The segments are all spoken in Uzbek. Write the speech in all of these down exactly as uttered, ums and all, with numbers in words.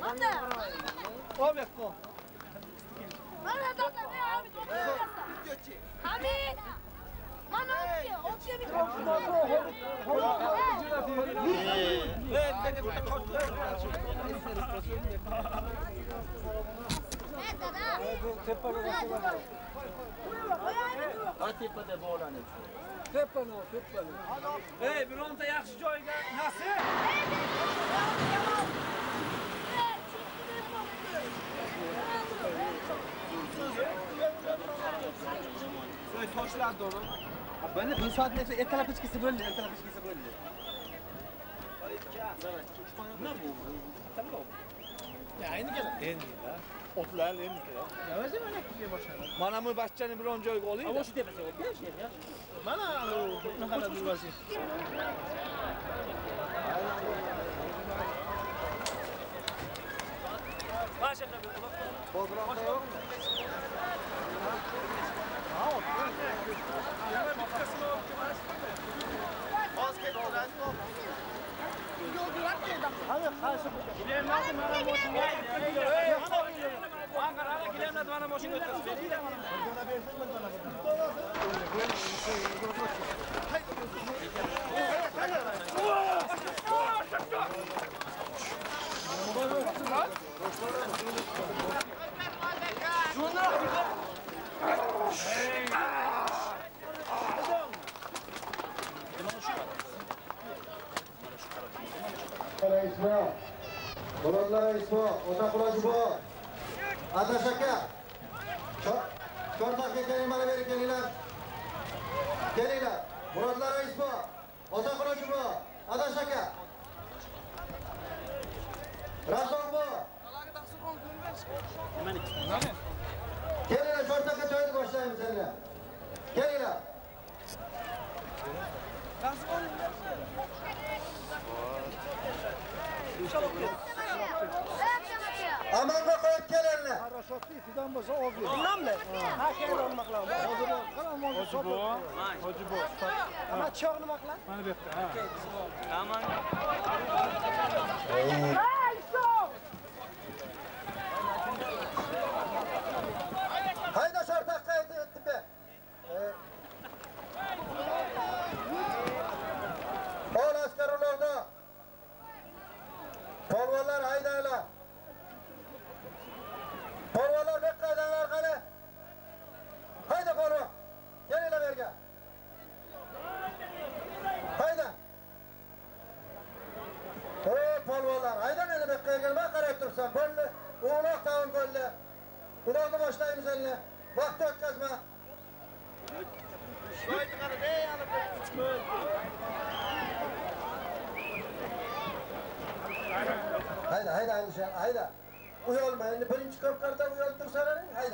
Qanday? Obekko. Mana dada, men Hamid o'qiyapman. Hamid. Mana o'qi, o'qi mikrofon. Ben de bitta qotlar. Ey dada. Tepaga Ha tepada bog'lanib. Tepani, tepani. Ey, bironta yaxshi joyga nasib. So'y toshlardi uni. Bana bir saat neyse ertalab hechkisi bo'ldi, ertalab hechkisi bo'ldi. Nima bu? Tamam. Ya endi keladi. Endi da. Otlar endi keladi. Ya o'zi mana kishga boshladi. Mana bu bachchani biron joyga oling. Ana shu tepasiga olib berish kerak, yaxshi. Mana nahara durvasi. Başa tabii. Programda yok mu? Ha, o. Yana bitkasini olib kelmasdi. Oz ketdilar. Yo'q, yo'q. Hadi, qarshi. Gilamlarni mana mashinaga. Ey, Ankara, gilamlarni mana mashinaga o'tkazib berdi. Bana bersin, bana İsmail, Muratlar İsmail, Otakulacı bu. Adaş Aka. Çortak'a kelimeleri verin geliler. Geliler. Muratlar İsmail, Otakulacı bu. Adaş Aka. Razon bu. Geliler Çortak'a töyde başlayalım seninle. Geliler. Amanga qo'yib kelinlar. Qarashotli fidan bo'lsa olib. Bilmammi? Ha, keyin olmoq lazım. Hozir bu, qara molni sotib. Hoji bu. Ana choq nima qiladi? Mana bu yerda. Ha. Tamam. Hey, stop! Hayda Çortak'a tipe. Ol askarlarına. Polvonlar haydaylar. Polvonlar ne qaydanlar qani? Hayda polvon. Kelinglar yerga. Hayda. Ey polvonlar, hayda meni bu yerga nima qarab tursan? Bo'ldi. O'g'loq tavon bo'ldi. Ularni boshlaymiz endi. Vaqt o'tkazma. Shoyni qarab, ey ana bo'ldi. Hayda, hayda, hayda, hayda. Uyalma, endi birinchi ko'pkarda uyalib tursalaring, hayda.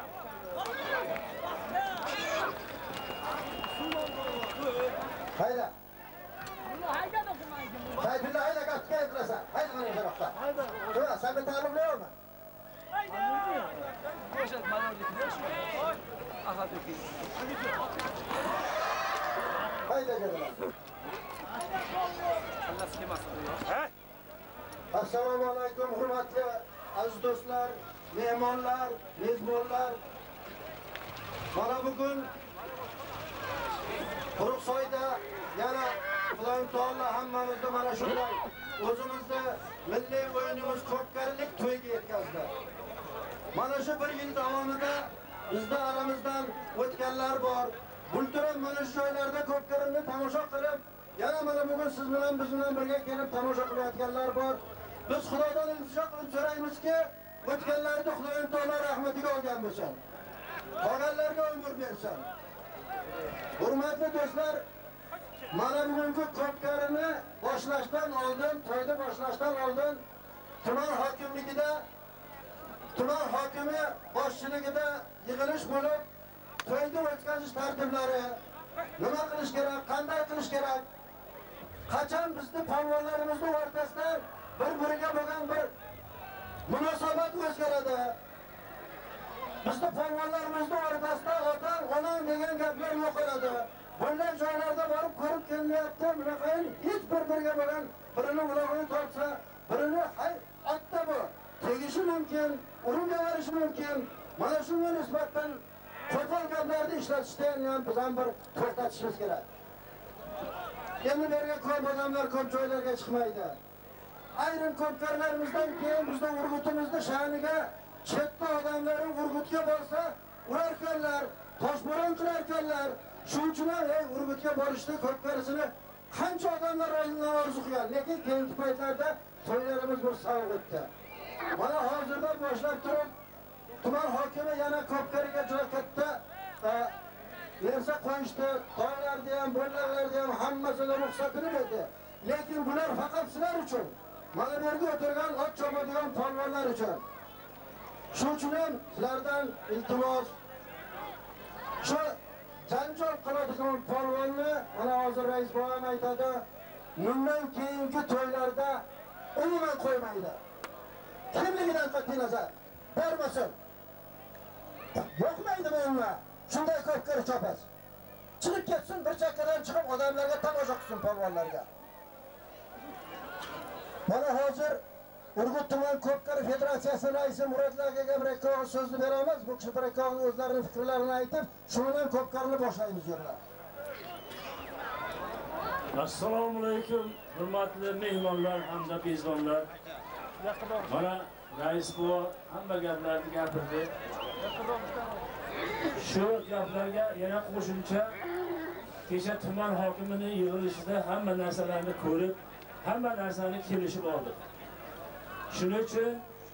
Hayda. Hayda dokumaydi. Sayfullo hayda gapga aytirasan. Hayda mana bu yoqqa. Hayda. To'g'ri, sen bir ta'limlayapmi? Hayda. Qo'shat manodikda shu. Ahadiki. Hayda gelinar. Allah skemasini qo'ying. Ha? Assalomu alaykum hurmatli aziz do'stlar, mehmonlar, mezbonlar. Mana bugun Quruqsoyda yana Xudoyim taolo hammamizni mana shunday o'zimizni milliy o'yinimiz ko'pkarilik to'yiga yetkazdi. Mana shu bir yil davomida bizda aramizdan o'tganlar bor. Bulturam mana shu joylarda ko'pkarimni tomosha qilib, yana mana bugun siz bilan biz bilan birga kelib tomosha qilayotganlar bor. Biz Xudodan iltijo qilib so'raymizki, o'tganlarni Xudoyim taolo rahmatiga olgan bo'lsin. Qolganlarga umr bersin. Hurmatli do'stlar, mana bugungi ko'pkarini boshlashdan oldin, to'yni boshlashdan oldin tuman hokimligida, tuman hokimi boshchiligida yig'ilish bo'lib, to'yni o'tkazish tartiblari, nima qilish kerak, qanday qilish kerak, qachon bizni polvonlarimizning o'rtasida bir-biriga bo'lgan bir munosabat o'zgaradi. Bizni polvonlarimizning o'rtasida otang, onang degan gaplar yo'qoladi. Bunday joylarda borib ko'rib kelyapti, bunaqayin hech bir-biriga bo'lgan birini ulog'ini tortsa, birini hay otda bu tegishi mumkin, urib yuborishi mumkin. Mana shunga nisbatan qo'pol gaplarni ishlatishdan ham biz ham bir to'xtatishimiz kerak. Endi bu yerga ko'p odamlar ko'p joylarga chiqmaydi. Ayrim ko'pkarlarimizdan keyin bizning urg'utimizni sha'niga chetda odamlarning urg'utga borsa, urarkanlar, toshbo'ron qilarkanlar. Shuning uchun ham ey urg'utga borishni ko'pkarisini qancha odamlar o'yindan orzu qilgan, lekin keyingi paytlarda to'ylarimiz bir savob o'tdi. Mana hozirdan boshlab turib tuman hokimi yana ko'pkariga juda katta versa qo'yishdi, to'ylarni ham, bo'larlarni ham hammasini ruxsatini berdi. Lekin bular faqat sizlar uchun, mana bu yerga o'tirgan ot chopadigan polvonlar uchun. Shuning uchun ham sizlardan iltimos, shu janjal qiladigan polvonni mana hozir rais bolam aytadi, bundan keyingi to'ylarda umuman qo'ymaydi. Kimligidan qat'iy nazar bormasin. Yo'qmaydi bunga. Shunday ko'pkari chopasiz. Chiqib ketsin, bir chakkadan chiqib odamlarga tomosha qilsin polvonlarga. Mana hozir Urgut tuman ko'pkari federatsiyasi raisi Murodlar akaga bir ikki og'iz so'zni beramiz. Bu kishi bir ikki og'iz o'zlarining fikrlarini aytib, shundan ko'pkarini boshlaymiz yo'llar. Assalomu alaykum, hurmatli mehmonlar hamda bezbonlar. Mana rais bu hamma gaplarni gapirdi. Shu gaplarga yana qo'shimcha kecha tuman hokimining yig'ilishida hamma narsalarni ko'rib, hamma narsani kelishib oldik. Shuning uchun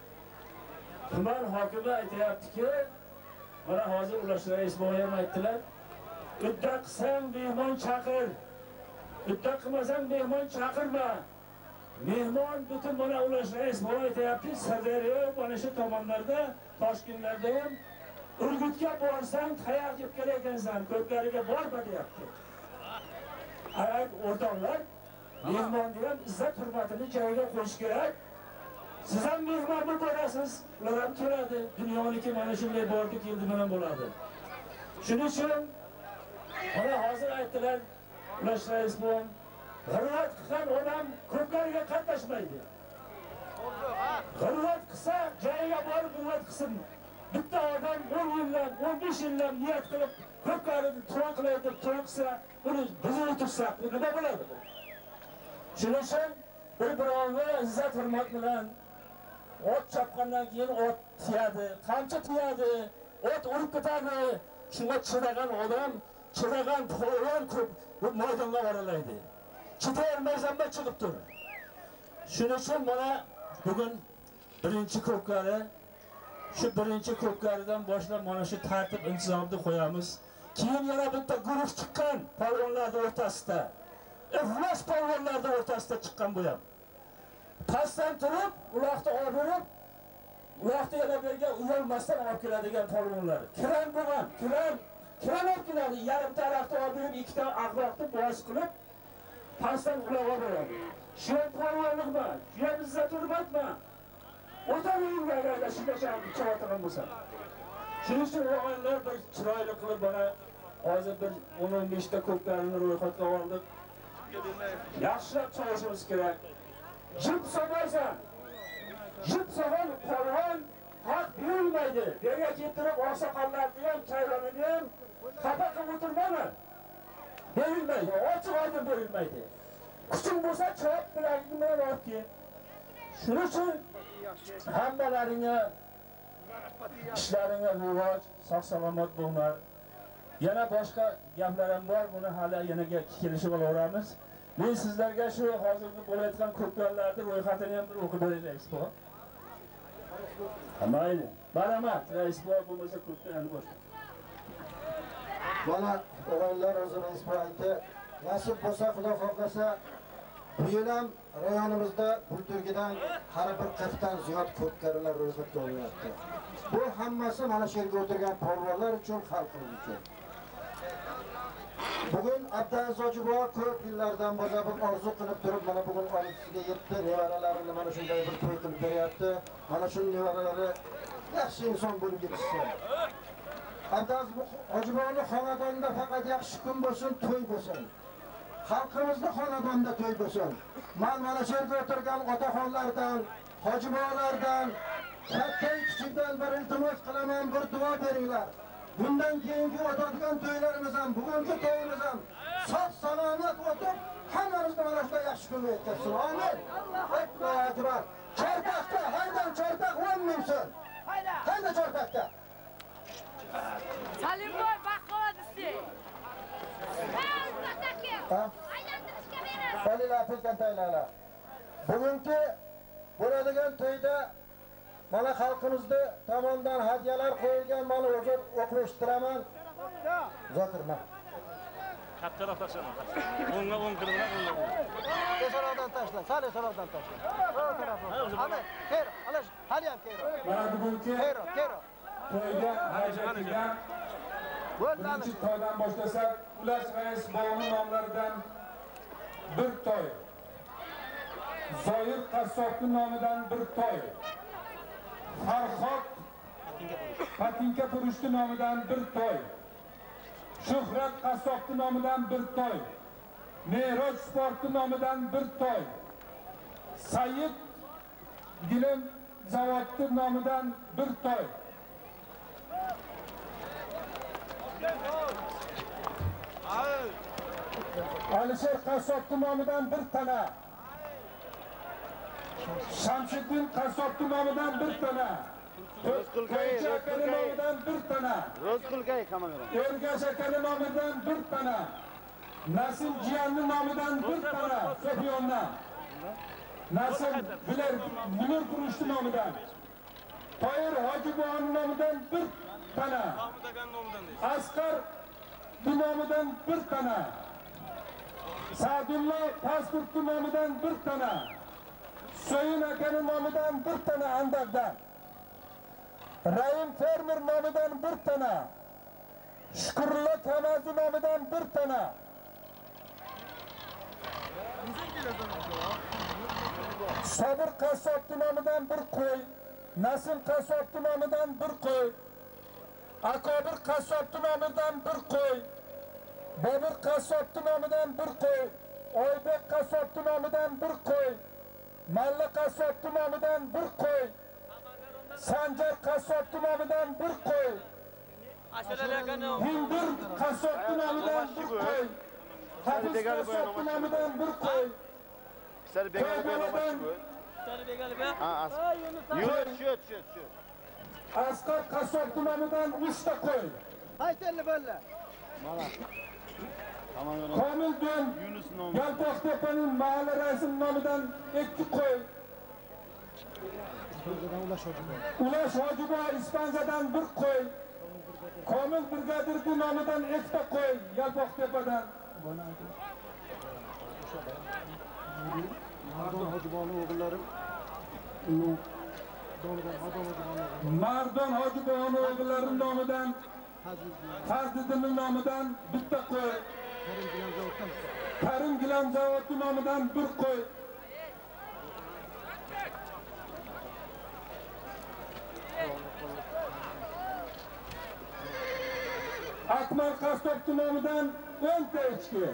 tuman hokimi aytayaptiki, mana hozir Ulash rais ham aytdilar, "Udda qilsang mehmon chaqir, udda qilmasang mehmon chaqirma." Mehmon butun mana Ulash rais bu aytayapti, Sirdaryo mana shu tomonlarda, Toshkentlarda ham Urgutga borsang tayoq yeb kelakansan, ko'pkariga borma deyapti. Agar o'rtoqlar, mehmonni ham izzat hurmatini joyiga qo'yish kerak. Siz ham mehmon bo'lasiz, ular ham keladi. Dunyoniki mana shunday bordi keldi bilan bo'ladi. Shuning uchun mana hozir aytdilar, Ulash rais bu g'irvat qilgan odam ko'pkariga qatnashmaydi. G'irvat qilsa joyiga borib g'irvat qilsin. Bitta odam o'n yillab, o'n besh yillab niyat qilib ko'pkarini to'y qiladi deb to'y qilsa, uni buzib o'tirsak, bu nima bo'ladi bu? Shuning uchun bir-birovga izzat hurmat bilan ot chopgandan keyin ot tiyadi, qamchi tiyadi, ot urib ketadi. Shunga chidagan odam, chidagan polvon ko'p bu maydonga boralaydi. Chidayolmaysan da chiqib tur. Shuning uchun mana bugun birinchi ko'pkari, shu birinchi ko'pkaridan boshlab mana shu tartib intizomni qo'yamiz. Keyin yana bitta guruh chiqqan polvonlarning o'rtasida. Iflos polvonlarning o'rtasida chiqqan bu ham. Pastdan turib, uloqni olib berib, uloqni yana bergan uyalmasdan olib keladigan polvonlar. Kiran bo'lgan, kiran, kiran olib keladi, yarim tarafni olib berib, ikkita aqloqni bosh qilib, pastdan uloq olib beradi. Shu polvonlikmi? Shu izzat hurmatmi? O'taring agarda shuncha chaqirgan bo'lsa. Shuning uchun o'g'illar bir chiroyli qilib bana hozir bir o'n o'n besh ta ko'pkarini ro'yxatga oldik. Yaxshilab çalışmamız kerak. Jip so'maysan. Jip so'gan polvon haq berilmaydi. Yerga keltirib oqsoqollarni ham, chaylarni ham xafa qilib o'tirmayman. Berilmaydi, ochiq oydin berilmaydi. Kuching bo'lsa chop bilan bilan olib kel. Shuning uchun hammalaringga ishlaringga rivoj, sog' salomat bo'linglar. Yana boshqa gaplar ham bor, buni hali yana kelishib olaveramiz. Men sizlarga shu hozirgi bo'layotgan ko'pkarlarni ro'yxatini ham bir o'qib beraysiz, bu. Mayli. Marhamat, rais bu bo'lmasa ko'pkarni boshqa. Mana o'g'illar o'zi rais bu aytdi, nasib bo'lsa, Xudo xohlasa, bu yil ham rayonimizda Bulturgidan har bir qirqdan ziyod ko'pkarilar ro'yxatga olinyapti. Bu hammasi mana shu yerga o'tirgan polvonlar uchun, xalqimiz uchun. Bugun Abdulaziz Hojiboy ko'p yillardan boshlab orzu qilib turib, mana bugun oilasiga yetdi, nevaralarini mana shunday bir to'y qilib beryapti. Mana shu nevaralari yaxshi inson bo'lib ketishsin. Abdulaziz Hojiboyning xonadonida faqat yaxshi kun bo'lsin, to'y bo'lsin. Xalqimizning xonadonida to'y bo'lsin. Men mana shu yerda o'tirgan otaxonlardan, hojiboylardan, katta kichikdan bir iltimos qilaman, bir duo beringlar. Bundan keyingi o'tadigan to'ylarimiz ham, bugungi to'yimiz ham sog' salomat o'tib, hammamizni mana shunday yaxshi kunga yetkazsin. Amin. Allohu akbar. Chortoqqa, haydan Chortoq o'n ming so'm. Hayda. Hayda Chortoqqa. Salimboy baqovat istek. Ha? Aylantirishga berasiz. Qolinglar, pulkantaylar. Bugungi bo'ladigan to'yda mana xalqimizda tomonidan hadyalar qo'yilgan, mana o'zim o'qib eshitiraman. Zotirma. Kattaroq tashlama. O'ngga o'ng qilinglar, o'ngga. Esorovdan tashla, sal esorovdan tashla. Ana, kero, alash, hali ham kero. Mana bugungi Kero, kero. to'yga harakatlangan birinchi to'ydan boshlasak, Ulash rais bog'ning nomlaridan bir to'y. Zoir qassobning nomidan bir to'y. Farhod Patinka Purushning nomidan bir to'y. Shuhrat qassobning nomidan bir to'y. Mehroj sportning nomidan bir to'y. Sayyid Gilam zavodning nomidan bir to'y. Alisher qassobning nomidan bir tana. Shamshiddin qassobning nomidan bir tana. Rozqulgay nomidan bir tana. Rozqulgay kamera. Ergash akaning nomidan bir tana. Nasim jiyanning nomidan bir tana. Sofiyondan. Nasim Bilar Bilar Purushning nomidan. Toyir Hojiboyning nomidan bir tana. Asqar nomidan bir tana. Sa'dullo pasportning nomidan bir tana. So'yin akaning nomidan bir tana Andaqdan. Rahim fermer nomidan bir tana. Shukrullo Kamazi nomidan bir tana. Sabir qassobning nomidan bir qo'y. Nasim qassobning nomidan bir qo'y. Akobir qassobning nomidan bir qo'y. Bobur qassobning nomidan bir qo'y. Oybek qassobning nomidan bir qo'y. Malla qassobning nomidan bir qo'y. Sanjar qassobning nomidan bir qo'y. Hindur qassobning nomidan bir qo'y. Hafiz qassobning nomidan bir qo'y. Seni begalı bir yolmak bu. Seni begalı be. Ha, as. Yunus, şut, şut, şut. Asqar qassobning nomidan uchta qo'y. Haytelli bo'lla. Mana. Tamam yo'l. Komiljon Yunus nomi. Yalpoqtepaning mahalla raisining nomidan ikki qo'y. Ulash Hojiboy Ispanzadan bir qo'y. Komil brigadirning nomidan ikkita qo'y Yalpoqtepadan. Mardon Hojiboyning o'g'illari. Mardon Hojiboyning o'g'illarining nomidan Fazliddinning nomidan bitta qo'y. Karim Gilam zavodining nomidan bir qo'y. Akmal Qassobning nomidan o'n ta echki.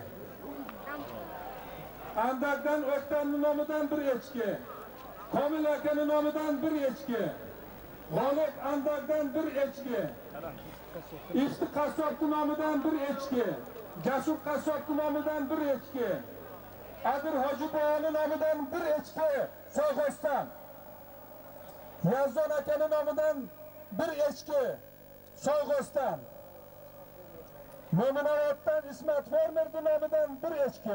Andaqdan O'ktamning nomidan bir echki. Komil akaning nomidan bir echki. G'olib Andaqdan bir echki. Ishti qassobning nomidan bir echki. Jasur qassobning nomidan bir echki. Adir Hojiboyning nomidan bir echki. So'g'ostan. Yazdon akaning nomidan bir echki. So'g'ostan. Mo'minoboddan Ismat fermerning nomidan bir echki.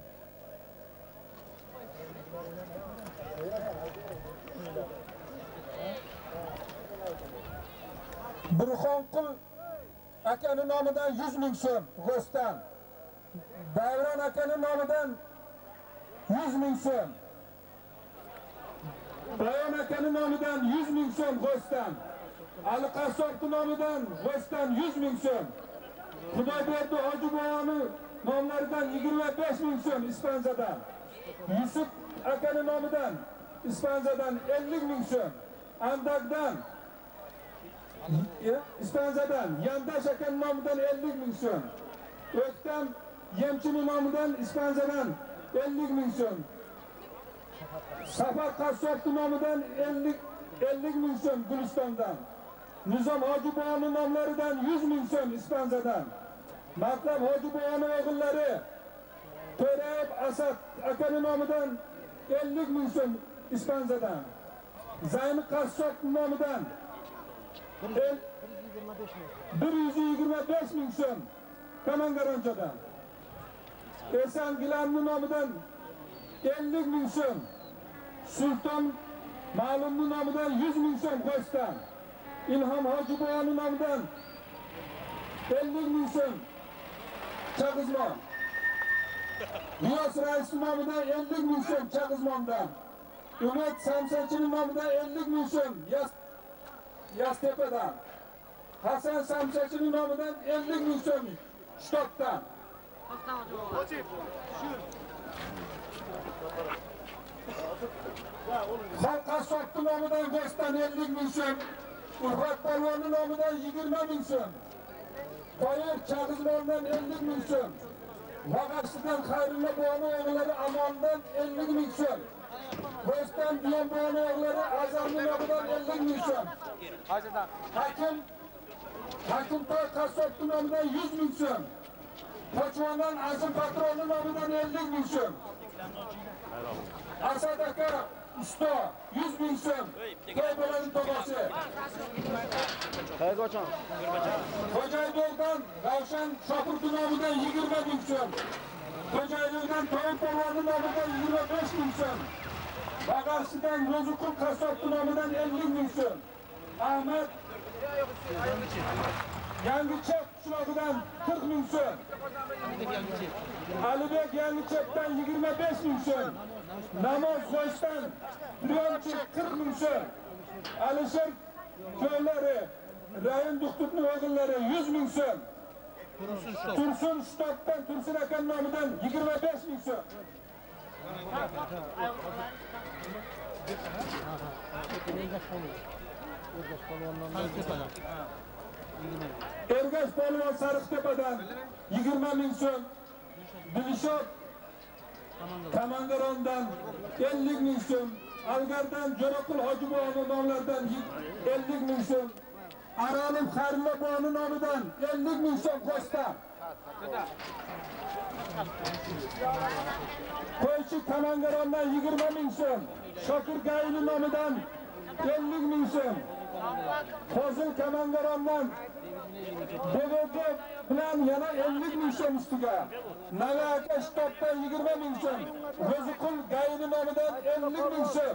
Burxonqul akaning nomidan yuz ming so'm G'ostan. Davron akaning nomidan yuz ming so'm. Bayon akaning nomidan yuz ming so'm G'ostan. Ali Qassobning nomidan G'ostan yuz ming so'm. Xudoyberdi Hojiboyning nomlaridan yigirma besh ming so'm Ispanzadan. Yusuf akaning nomidan Ispanzadan ellik ming so'm. Andaqdan Ispanzadan Yandash akaning nomidan ellik ming so'm. O'ktam Yemchining nomidan Ispanzadan ellik ming so'm. Safar Qassobning nomidan ellik ellik ming so'm Gulistondan. Nizom Hojiboyning nomlaridan yuz ming so'm Ispanzadan. Matlab Hojiboyning o'g'illari To'rayev Asad akaning nomidan ellik ming so'm Ispanzadan. Zayni Qassob nomidan bir yuz yigirma besh ming so'm Kamangaronchadan. Esan Gilamning nomidan ellik ming so'm. Sulton Ma'lumning nomidan yuz ming so'm Qo'shdan. İlham Hojiboyning nomidan ellik ming so'm Chag'izmon. Niyos raisning nomidan ellik ming so'm Chag'izmondan. Umid Samsachining nomidan ellik ming so'm Yastepadan. Hasan Samsachining nomidan ellik ming so'm Shtotdan. Xalq Qassobning nomidan Go'stan ellik ming so'm. Urfat Polvonning nomidan yigirma ming so'm. Toyir Chag'izmondan ellik ming so'm. Vag'ashdan Xayrulla Boyning o'g'illari Amondan ellik ming so'm. Go'stan Biyon Boyning o'g'illari Azamning nomidan ellik ming so'm. Hakim Hakim Toy Qassobning nomidan yuz ming so'm. Qo'chvondan Azim Patronning nomidan ellik ming so'm. Asad aka usto yuz ming so'm. To'y bo'ladi to'g'asi. Qayerga ocham? Xo'jaybekdan Ravshan Shopur nomidan yigirma ming so'm. Xo'jaybekdan To'y Polvonning nomidan yigirma besh ming so'm. Bag'ashdan Ro'ziqul Qassob nomidan ellik ming so'm. Ahmad Yangichep qishlog'idan qirq ming so'm. Alibek Yangichepdan yigirma besh ming so'm. Namoz Qo'shdan Priyonchi qirq ming so'm. Alisher Ko'llari Rayin Duxtubning o'g'illari yuz ming so'm. Tursun Shtotdan Tursun aka nomidan yigirma besh ming so'm. Ergash Polvon Sariqtepadan yigirma ming so'm. Dilshod Kamangarondan ellik ming so'm. Algardan Jo'raqul Hojiboyning nomlaridan ellik ming so'm. Arolim Xayrulla Boyning nomidan ellik ming so'm Qo'shdan. Qo'ychi Kamangarondan yigirma ming so'm. Shokir Gayning nomidan ellik ming so'm. Fozil Kamangarondan D V D bilan yana ellik ming so'm ustiga. Nava aka Shtotdan yigirma ming so'm. Ro'ziqul Gayning nomidan ellik ming so'm.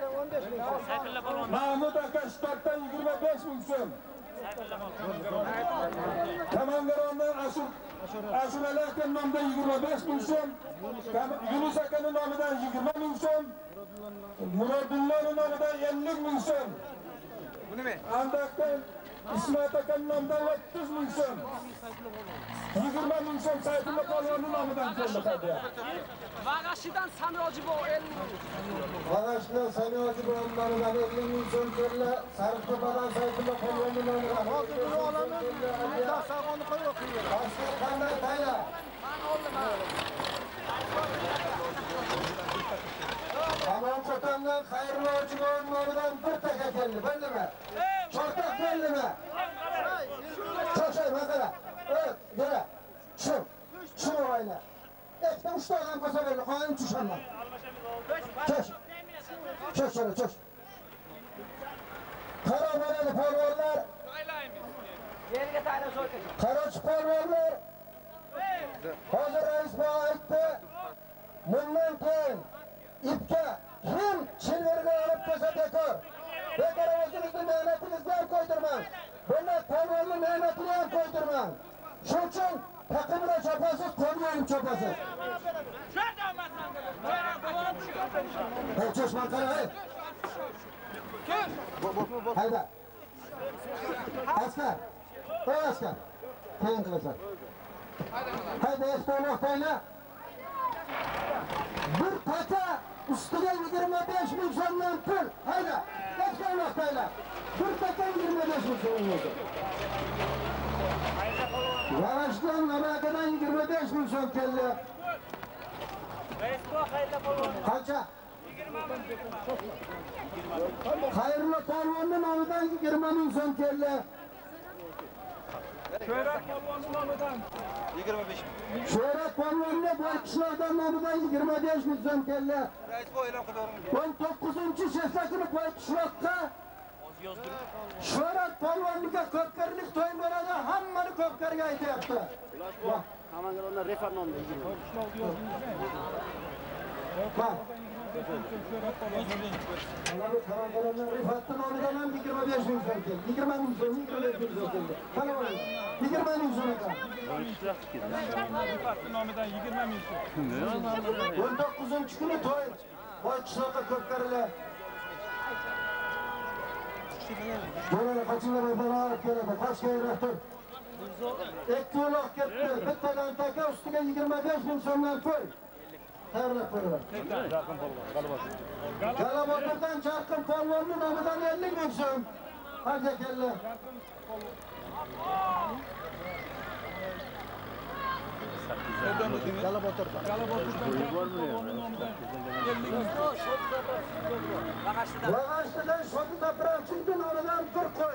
Mahmud aka Shtotdan yigirma besh ming so'm. Kamangarondan Ashur Ashurali aka nomidan yigirma besh ming so'm. Yunus akaning nomidan yigirma ming so'm. Murodullohning nomidan ellik ming so'm. Andakdan İsmat akaning nomidan o'ttiz ming so'm. yigirma ming so'm Sayfulla Polvonning nomidan qo'yildi. Vag'ashidan Sami Hojiboy ellik ming. Vag'ashdan Sami Hojiboyning nomidan ellik ming so'm keldi. Sariqtepadan Sayfulla Polvonning nomidan hozir buni olaman. Dasag'onni qo'yib o'qiydi. Boshqa qanday tayyor? Men oldim. Tamam Kotamdan Xayrulla Hojiboyning nomidan bir taka keldi. Bildimi? Cho'rtak keldimi? Cho'shay masala. Evet, gel. Şu. Şu oyna. Ekte uçta adam kosa verdi. Qanın tuşanlar. Çöş. Çöş şöyle çöş. Kara vereli polvonlar. Yerga tayla so'raydi. Qarochi polvonlar. Hozir rais bu aytdi. Bundan keyin ipga kim chilvirga olib kelsa bekor. Bekor o'zingizni mehnatingizni ham qo'ydirmang. Bundan polvonning mehnatini ham qo'ydirmang. Shuning uchun taqimda chopasiz, qo'lga chopasiz. Hey, cho'shman qara, hey. Hayda. Askar. Ey askar. Keyin qilasan. Hayda, estonoq tayla. Bir taka ustiga yigirma besh ming so'mdan pul. Hayda. Estonoq tayla. Bir taka yigirma besh ming so'm bo'ldi. Yarashdan Namakadan yigirma besh ming so'm keldi. Qancha? Hayırlı Polvon'un nomidan yigirma ming so'm keldi. Şöhret Polvon'un nomidan yigirma besh ming. Şöhret Polvon'un boy qishloqdan nomidan yigirma besh ming so'm keldi. Rais bu e'lon qilib o'n to'qqizinchi shesha kuni boy qishloqqa Şöhret Polvonga ko'pkarlik to'y bo'ladi, hammani ko'pkarga aytyapti. Kamangaronda referendumda yigirma. Bak. Kamangaronda Rifat'ın nomidan ham yigirma besh ming so'm keldi. yigirma ming so'm, yigirma besh ming so'm keldi. Qani bo'ling. yigirma ming so'm ekan. Rifat'ın nomidan yigirma ming so'm. o'n to'qqizinchi kuni to'y. Boy qishloqqa ko'pkarilar. Böyle kaçınlar ödenerek geledi. Kaç kere rektor? Ekti ulak gitti. Bitteden teke üstüne yigirma besh ming so'mdan koy. Tayyorlab koyuyorlar. Galabotur'dan Çarkın Polvon'un nomidan ellik ming so'm. Hadi kelle. Galabotur'dan. Galabotur'dan Polvon'un nomidan ellik ming so'm. Lağaçlı'dan Şotu Toprakçı'nın nomidan kırk koy.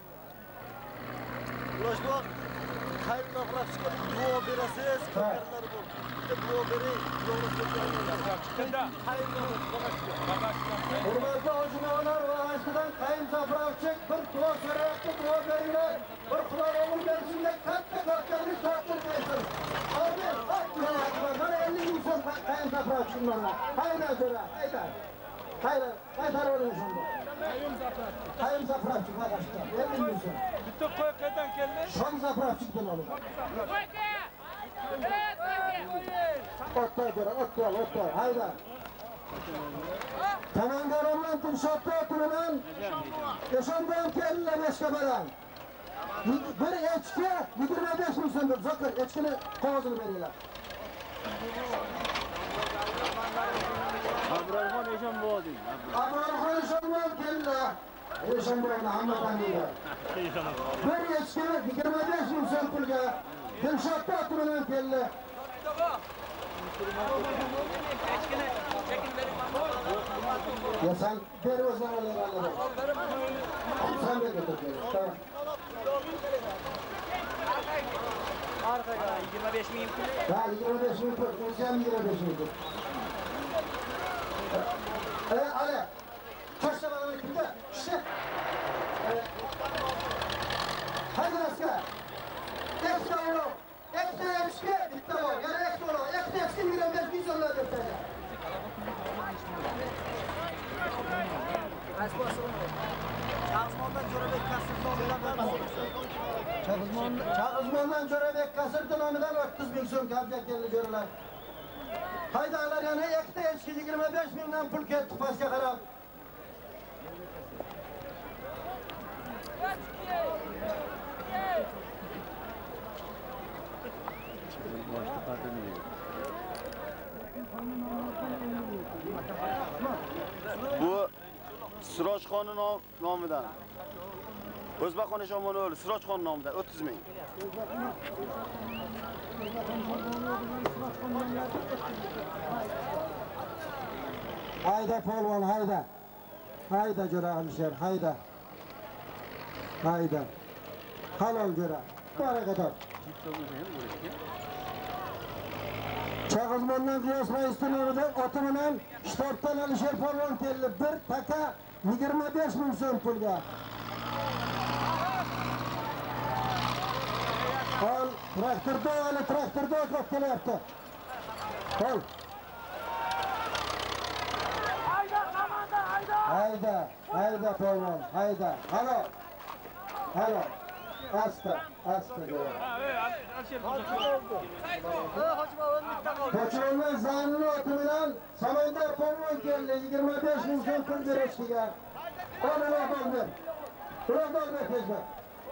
Ulaşmak, hayırlı Toprakçı'ya duo berasiz, ko'karlar bu. Bitta duo bering, duo Toprakçı'da. hayırlı Toprakçı'ya. Hurmatli ojunolar Lağaçlı'dan Kayın Toprakçı bir duo so'rayapti, duo beringlar. Bir Xudo umr bersinlar, katta ko'karlik toptir bersin. Amin. Allohu akbar. Mana ellik ming so'm Kayın Toprakçı'nın nomidan. Hayda jo'ra, hayda. Hayır, hayır öyle şimdi. Hayır zaprafçı arkadaşlar. ellik ming so'm. Bitta koy qaydan keldi? Şom zaprafçı keladi. Otta göre, otta, otta. Hayda. Kamangarondan Tilshotda o'tirinan Eshonboy keldilar besh bilan. Bir echki yigirma besh ming so'm deb zokir echkini qog'ozini beringlar. Abrarxon Eshonboy. Abrarxon Eshonboy keldilar. Eshonboyni hammadan deydi. Bir echki yigirma besh ming so'm pulga Tilshotda o'tirinan keldi. Ya sen ver o zaman legalleri. Sen ver götür. Tamam. Arkaya yigirma besh ming pul. Ha yigirma besh ming pul. Sen yigirma besh ming pul. Evet Ali. Kaçta bana kimde? İşte. Haydi asker. Ekte oğlum. Ekte ekte. Bitti o. Yani ekte oğlum. Ekte ekte yigirma besh ming so'mlar deb dedi. Çağızmandan Jo'rabek Kasır nomidan Çağızmandan Jo'rabek Kasır nomidan o'ttiz ming so'm kabja keldi jo'ralar. Haydalar yana ekte echki yigirma besh mingdan pul ketdi pastga qarab. Bu Sirojxonning nomidan. O'zbekxon Eshonboy o'g'li Sirojxon nomidan o'ttiz ming. Hayda polvon hayda. Hayda jo'ra Alisher hayda. Hayda. Halol jo'ra. Barakatlar. Çağızmandan Qiyos Rais'in o'rnidan oti bilan shtabdan Alisher polvon keldi. Bir taka yigirma besh ming so'm pulga. Al traktorda hali traktorda o'tib kelyapti. Al. Hayda, hayda polvon, hayda. Halo. Halo. Asta, asta diyor. Koçuğunun zanlı oturulan Samandar polvon geldi. yigirma besh ming so'm pul berishga. Onu adam ver. Bunu adam ver tezbek.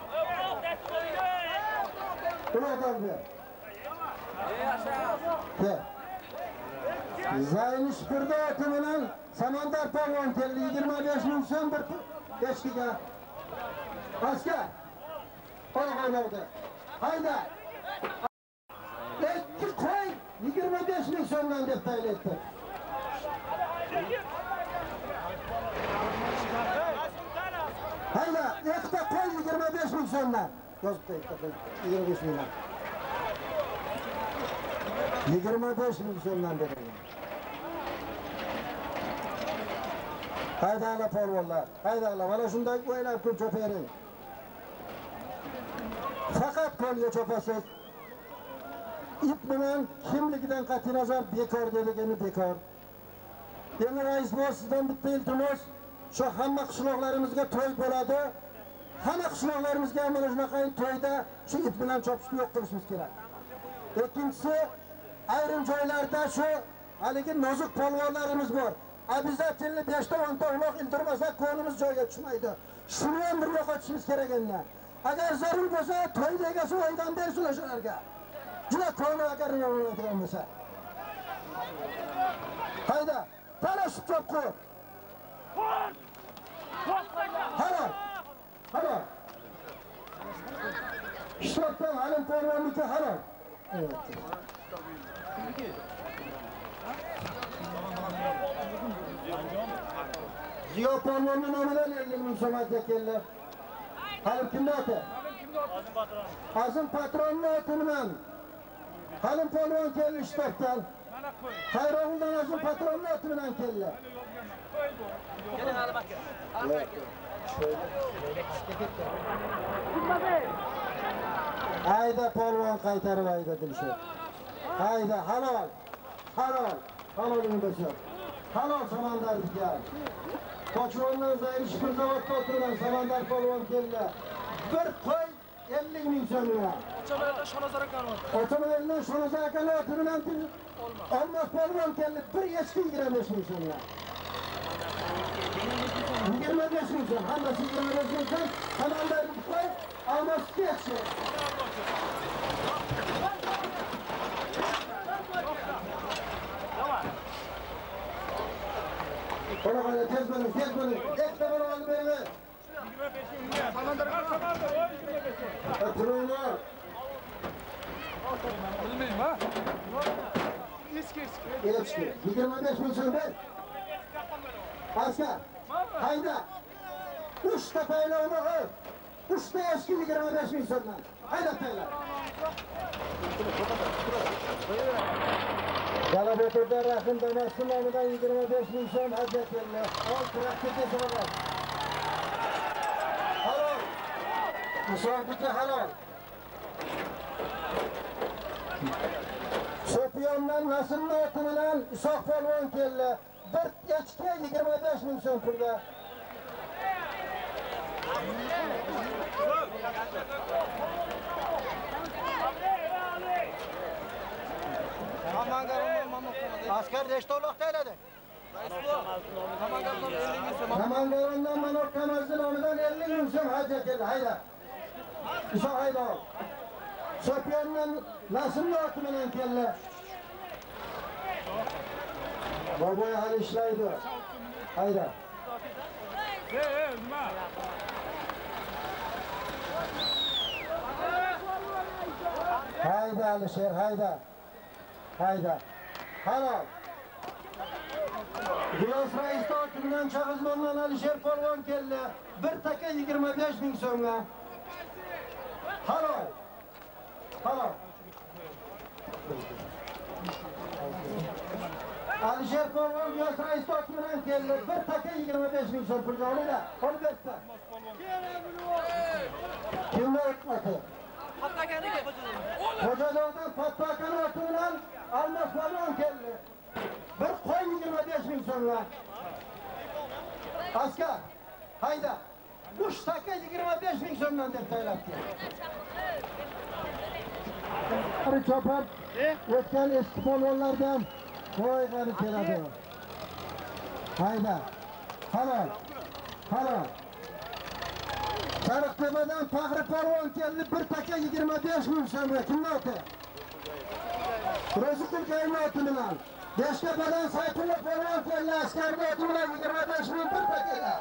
Bunu adam ver. Gel. Zayni Şükür'de oturulan Samandar polvon geldi. yigirma besh ming so'm bir eşkiga. Asker. Oynadı. Hayda. Etti koy. yigirma besh ming so'mdan deb tayinletti. so'mdan. Yozib qo'ydik. yigirma besh mingdan. yigirma besh ming so'mdan berilgan. Haydanglar polvonlar, haydanglar. Mana shunday o'ylab kun chopayring. Faqat qo'lga chopasiz. İp bilan kimligidan qat'iy nazar bekor dedigani bekor. Endi rais bosh sizdan bitta iltimos, shu hamma qishloqlarimizga to'y bo'ladi. Hamma qishloqlarimizga mana shunaqa to'yda shu ip bilan chopishni yo'q qilishimiz kerak. Ikkinchisi, ayrim joylarda shu haligi nozik polvonlarimiz bor. Обязательно besh ta o'n ta uloq ildirmasak ko'nglimiz joyiga tushmaydi. Shuni ham bir yo'qotishimiz kerak endi. Agar zarur bo'lsa, to'y egasi oydan beri shularga. Juda ko'ngli agar yo'qoladigan bo'lsa. Hayda, talashib chop qo'y. Halol. Halol. Ishlatdan halim polvonniki halol. Evet. Ziyo polvonning nomidan ellik ming so'm keldi. Halim kimda oti? Azim patron. Azim patronning oti bilan Halim polvon keldi ishlatdan. Mana qo'y. Xayrovuldan Azim patronning oti bilan keldi. Keling Halim aka. Halim aka. Hayda polvon qaytarib hayda Dilshod. Hayda halol. Halol. Halolini bo'lsa. Halol Samandardika. Qo'chondan Zayir Shukr zavodda o'tirgan Samandar polvon keldi. Bir qo'y ellik ming so'mga. Ochamaydan Shonozor aka oti. Ochamaydan Shonozor aka oti bilan Olmos polvon keldi. Bir echki yigirma besh ming so'mga. yigirma besh ming so'm. Hammasi yigirma besh ming so'm. Samandardika qo'y Olmos echki. Ona kadar tez bölün, tez bölün. Ekle bana aldı beni. yigirma besh ming. Samandar, samandar. yigirma besh ming. Oturunlar. Bilmeyim ha. Eski eski. Eski. yigirma besh ming so'm ver. Asker. Hayda. Uchta paylovni ol. Uchta eski yigirma besh ming so'mdan. Hayda paylar. Galaboturda Rahim Damas'ın nomidan yigirma besh ming so'm hajat keldi. Ol traktor kesalar. Halol. Musobaqaga halol. Chempiondan Nasimning oti bilan Isoq polvon keldi. Bir echki yigirma besh ming so'm pulga. Asker nechta uloq tayladi? Samangarondan Manok Kamazli nomidan ellik ming so'm hajat keldi. Hayda. Iso hayda. Chempiondan Nasimning oti bilan keldi. Boboy hali ishlaydi. Hayda. Ey, nima? Hayda Alisher, hayda. Hayda. Halol. Giyos rais totimidan Chag'izmondan Alisher polvon keldi. Bir taka yigirma besh ming so'mga. Halol. Halol. Alisher polvon Giyos rais totimidan keldi. Bir taka yigirma besh ming so'm pulga oldi. Olib berdi. Kimni o'tmadi? Pattakaniki Xo'jadondan Pattakani oti bilan Almos polvon keldi. Bir qo'y yigirma besh ming so'mga. Askar, hayda. uch taka yigirma besh ming so'mdan deb taylabdi. Qari chopib, o'tgan eski polvonlardan qo'y qari keladi. Hayda. Halol. Halol. Sariqtepadan Faxri polvon keldi. Bir taka yigirma besh ming so'mga. Kimning oti? Ro'ziqul Kainoti bilan. Beshtapadan Sayfulla polvon keldi. Askarning oti bilan yigirma besh ming bir takaga.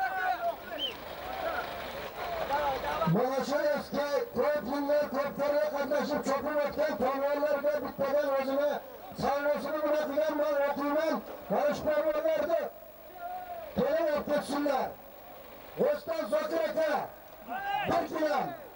Mana shu eski ko'p yillar ko'plarga qatnashib chopib o'tgan polvonlarga bittadan o'zini savlosini biladigan mol o'timan. Mana shu polvonlarni to'lab o'tkazsinlar. O'stan Zokir aka bir kilam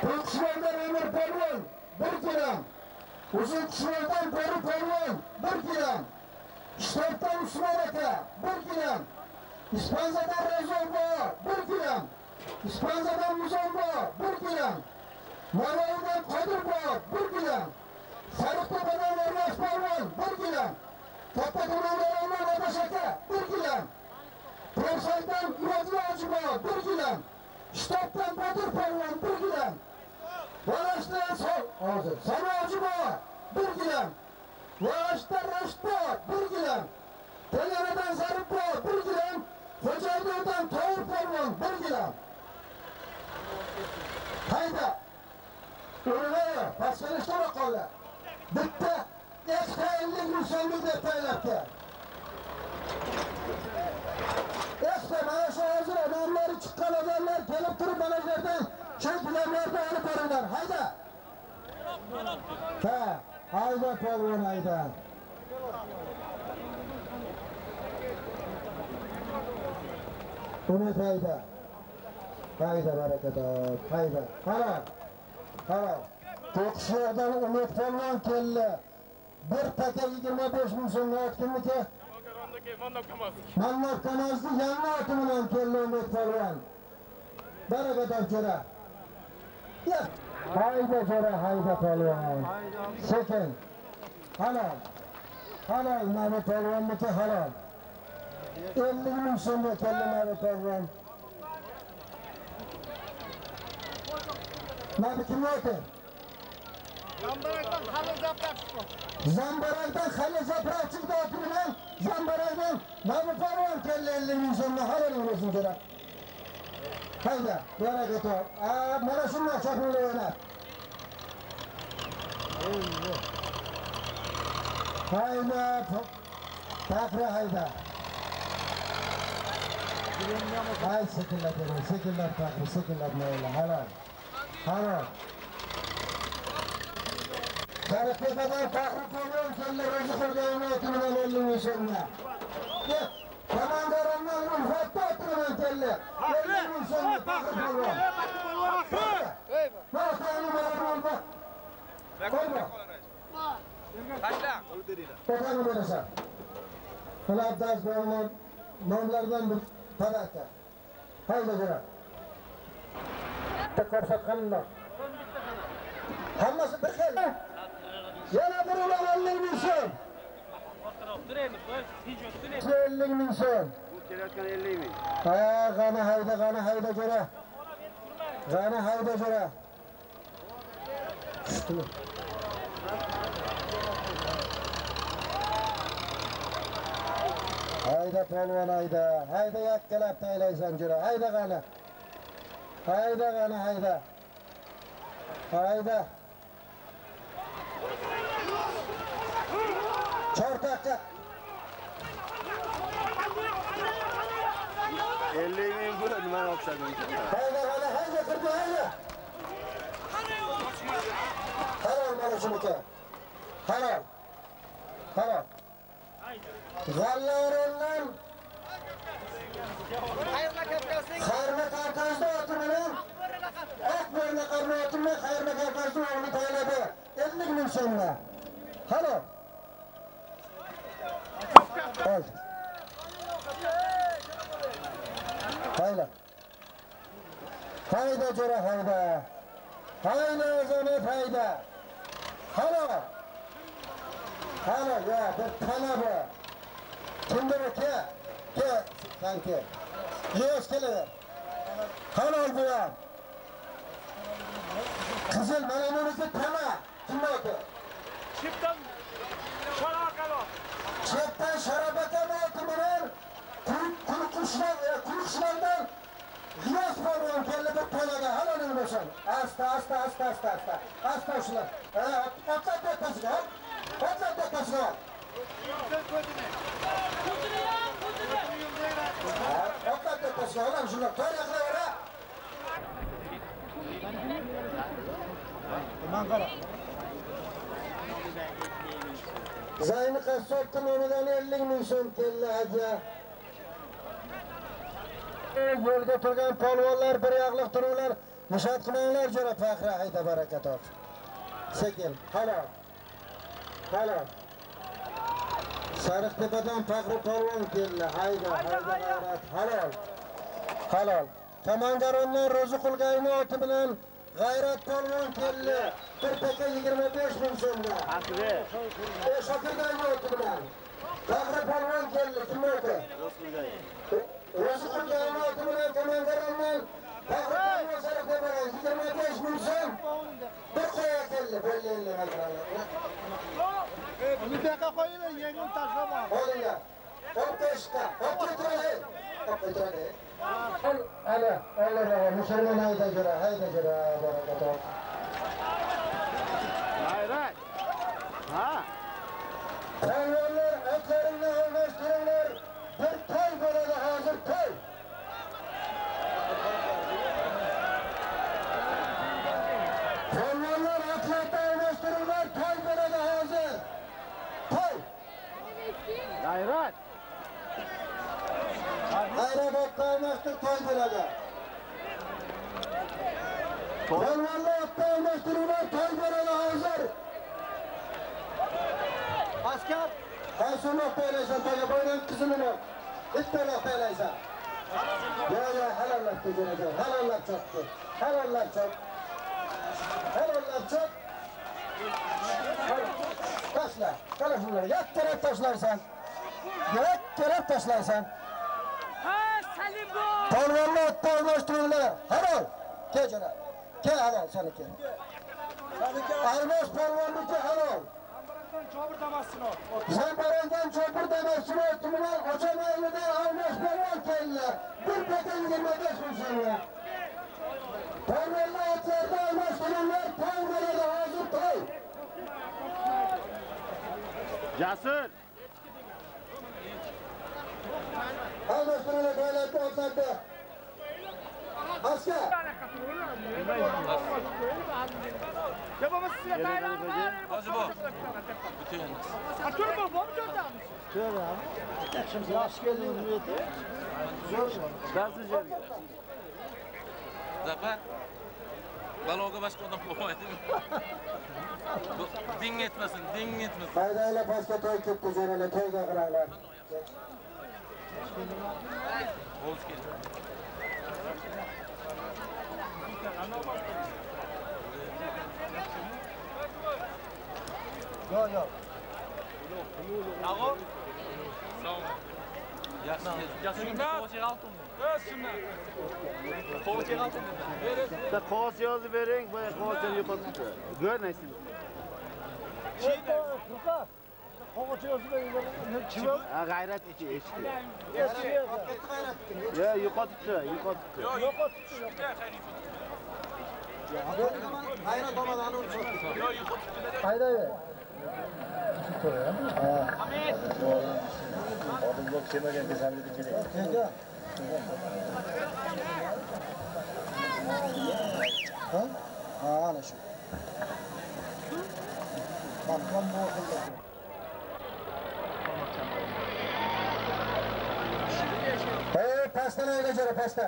To'qishlardan Emir Polvon bir kilam. Uzun kishlardan Bo'ri Polvon bir kilam. Ishtoqdan Usmon aka bir kilam. Ispanzadan Rezonbo bir kilam. Ispanzadan Muzonbo bir kilam. Navoiydan Qodirbo bir kilam. Sariqtepadan Ergash Polvon bir kilam. Kattako'ldan Omar Otash aka bir kilam. To'rsoydan Murodjon Hojibo bir kilam. Ishtoqdan Botir Polvon bir kilam. Varashdan hozir Sano Hojibo bir kilam. Varashdan Rashbo bir kilam. Teleradan Zaribbo bir kilam. Xo'jaydovdan Tovur Polvon bir kilam. Hayda. O'rg'ay, pasqalishlar qoldi. Bitta ekstra ellik ming so'mlik deb tayinlabdi. Ekstra mana shu hozir odamlari chiqqan odamlar kelib turib mana shu yerdan shu pularni olib boringlar. Hayda. Ha, hayda polvon hayda. Umid hayda. Hayda barakat, hayda. Qarang. Qarang. To'qishlardan Umid polvon keldi. Bir taka yigirma besh ming so'mga otganniki. Mannov Kamazli yangi oti bilan keldi Umid polvon. Barakat jo'ra. Hayda jo'ra, hayda polvon. Sekin. Halol. Halol Nabi polvonniki halol. ellik ming so'mga keldi Nabi polvon. Nabi kimga oti? Zambarakdan Halil Zapravchi. Zambarakdan Halil Zapravchi oti bilan Zambarakdan Nabi polvon keldi ellik ming so'mga halol bo'lsin jo'ra. Hayda, barakat. A, mana shunday chopildi o'ynab. Hayda, takra hayda. Hay sekinlab bering, sekinlab takra, sekinlab mayli, halol. Halol. Sariqtepadan Fahri polvon keldi, o'zi qilgan oti bilan ellik ming so'mga. Komandarimdan Ulfatda oti bilan keldi. ellik ming so'mga Fahri polvon. Maqtani bo'ldi. Qo'yma. Tashla. To'g'ri berasan. Qilabdas bo'lgan nomlardan bir padaka. Hayda jira. Ko'rsatganlar. Hammasi bir xil. Yana bir ular ellik ming so'm. ellik ming so'm. Bu kelayotgan ellik ming. Ha, g'ana hayda, g'ana hayda jira. G'ana hayda jira. Hayda polvon hayda. Hayda yakkalab taylaysan jira. Hayda g'ana. Hayda g'ana hayda. Hayda. Çortakka. ellik ming bu nima o'xshadi? Hayda g'ana hayda kirdi hayda. Halol mana shuniki. Halol. Halol. G'allarondan Xayrna Kavkazning Xayrna Kavkazning oti bilan Akbarna qarnotimni Xayrna Kavkazning o'g'li tayinladi. ellik ming so'mga. Halol. Ol. Hayda. Hayda jo'ra hayda. Hayda o'zini hayda. Halol. Halol ya bir tana bu. Kimdir aka? Ke, sanki. Yo'q keladi. Halol bu ya. Qizil mana bunisi tana. Kimdir aka? Chipdan Sharabakalo. Chipdan Sharabakalo bilan quruq qushlar, quruq qushlardan G'iyos polvon keldi bir tanaga. Halol bo'lsin. Asta, asta, asta, asta, asta. Asta shular. Ha, otlar depasiga. Otlar depasiga. Otlar depasiga. Olam shular. To'yaqlayora. Man qara. Zayni qassob tomonidan ellik ming so'm keldi hajja. Yo'lda turgan polvonlar bir yoqliq turuvlar. Nishot qilinglar jo'ra Faxri hayda baraka top. Sekin, halol. Halol. Sariqtepadan Faxri polvon keldi. Hayda, hayda g'ayrat, halol. Halol. Kamangarondan Ro'ziqulgayni oti bilan G'ayrat polvon keldi. Bir taka yigirma besh ming so'mga. Haqli. E Shokirgayni oti bilan Faxri polvon keldi. Kim oti? Ro'zqulgay. Ro'ziqulgayni oti bilan Kamangarondan Faxri polvon Sariqtepadan yigirma besh ming so'm. Bir qo'ya keldi. Bo'lganlar haqida. Uni buyoqqa qo'yinglar, yengil tashlama. Olinglar. O'pishqa, o'ptiradi. O'ptiradi. Ana, ana, musulmon hayda jira, hayda jira, barakat. G'ayrat. Ha. Hayvonlar atlarini almashtiringlar. Bir to'y bo'ladi hozir to'y. Hayvonlar atlarni almashtiringlar, to'y bo'ladi hozir. To'y. G'ayrat. G'ayrat almashtir to'y bo'ladi. Hayvonlar atlarni almashtiringlar, to'y bo'ladi hozir. Askar, qaysi nuqtaylaysan, to'yga bo'ydan qizimini bitta nuqtaylaysan. Yo, yo, halollab ko'janajon, halollab chopdi. Halollab chop. Halollab chop. Tashla, qara shunlar, yak taraf tashlarsan. Yak taraf tashlarsan. Ha, Salimbo! Polvonlar o'tda-o'lmashtiringlar. Halol. Kel jana. Kel halol seniki. Almosh polvonniki halol. Chobir damasini. Zambarandan chopir damasini o'timidan ochamaylidan almosh polvon keldilar. Bir paka yigirma besh ming so'mga. Polvonlar otlarda almashtiringlar, to'y bo'ladi hozir to'y. Jasur. Almashtiringlar davlatda otlarda. Askar. Yapamaz sizga tayyor. Hozir bu. Bütün. Atur bu, bu jo'rdamiz. Şöyle abi. Şimdi yaş geldi hürriyete. Nasıl yerga? Zafer. Baloga boshqa odam qo'ymaydi. Bu ding etmasin, ding etmasin. Haydaylar pastga to'y ketdi, jo'ralar to'yga qiranglar. Hovuz keldi. Yo'q, yo'q. A'g'o. Sog'. Yaxshi. Yaxshi. Qo'chiga oltin. O'z shundan. Qo'chiga oltin. Da qog'oz yozib bering, bu qog'ozdan yo'qotibdi. Ko'rmaysiz. Chiydi. Turqa. Qog'oz yozib bering. Kim? Ha, G'ayrat ichi eshitdi. Ketdi g'ayrat. Yo, yo'qotibdi, yo'qotibdi. Yo'qotibdi. G'ayrat tomondan urib Yo, yo'qotibdi. Haydayver. Hamid. Oldin yo'q kelmagan desamizda kerak. Nega? Ha? Ha, ana shu. Bakkan bu qildi. Hey, pastdan ayla jara, pastdan.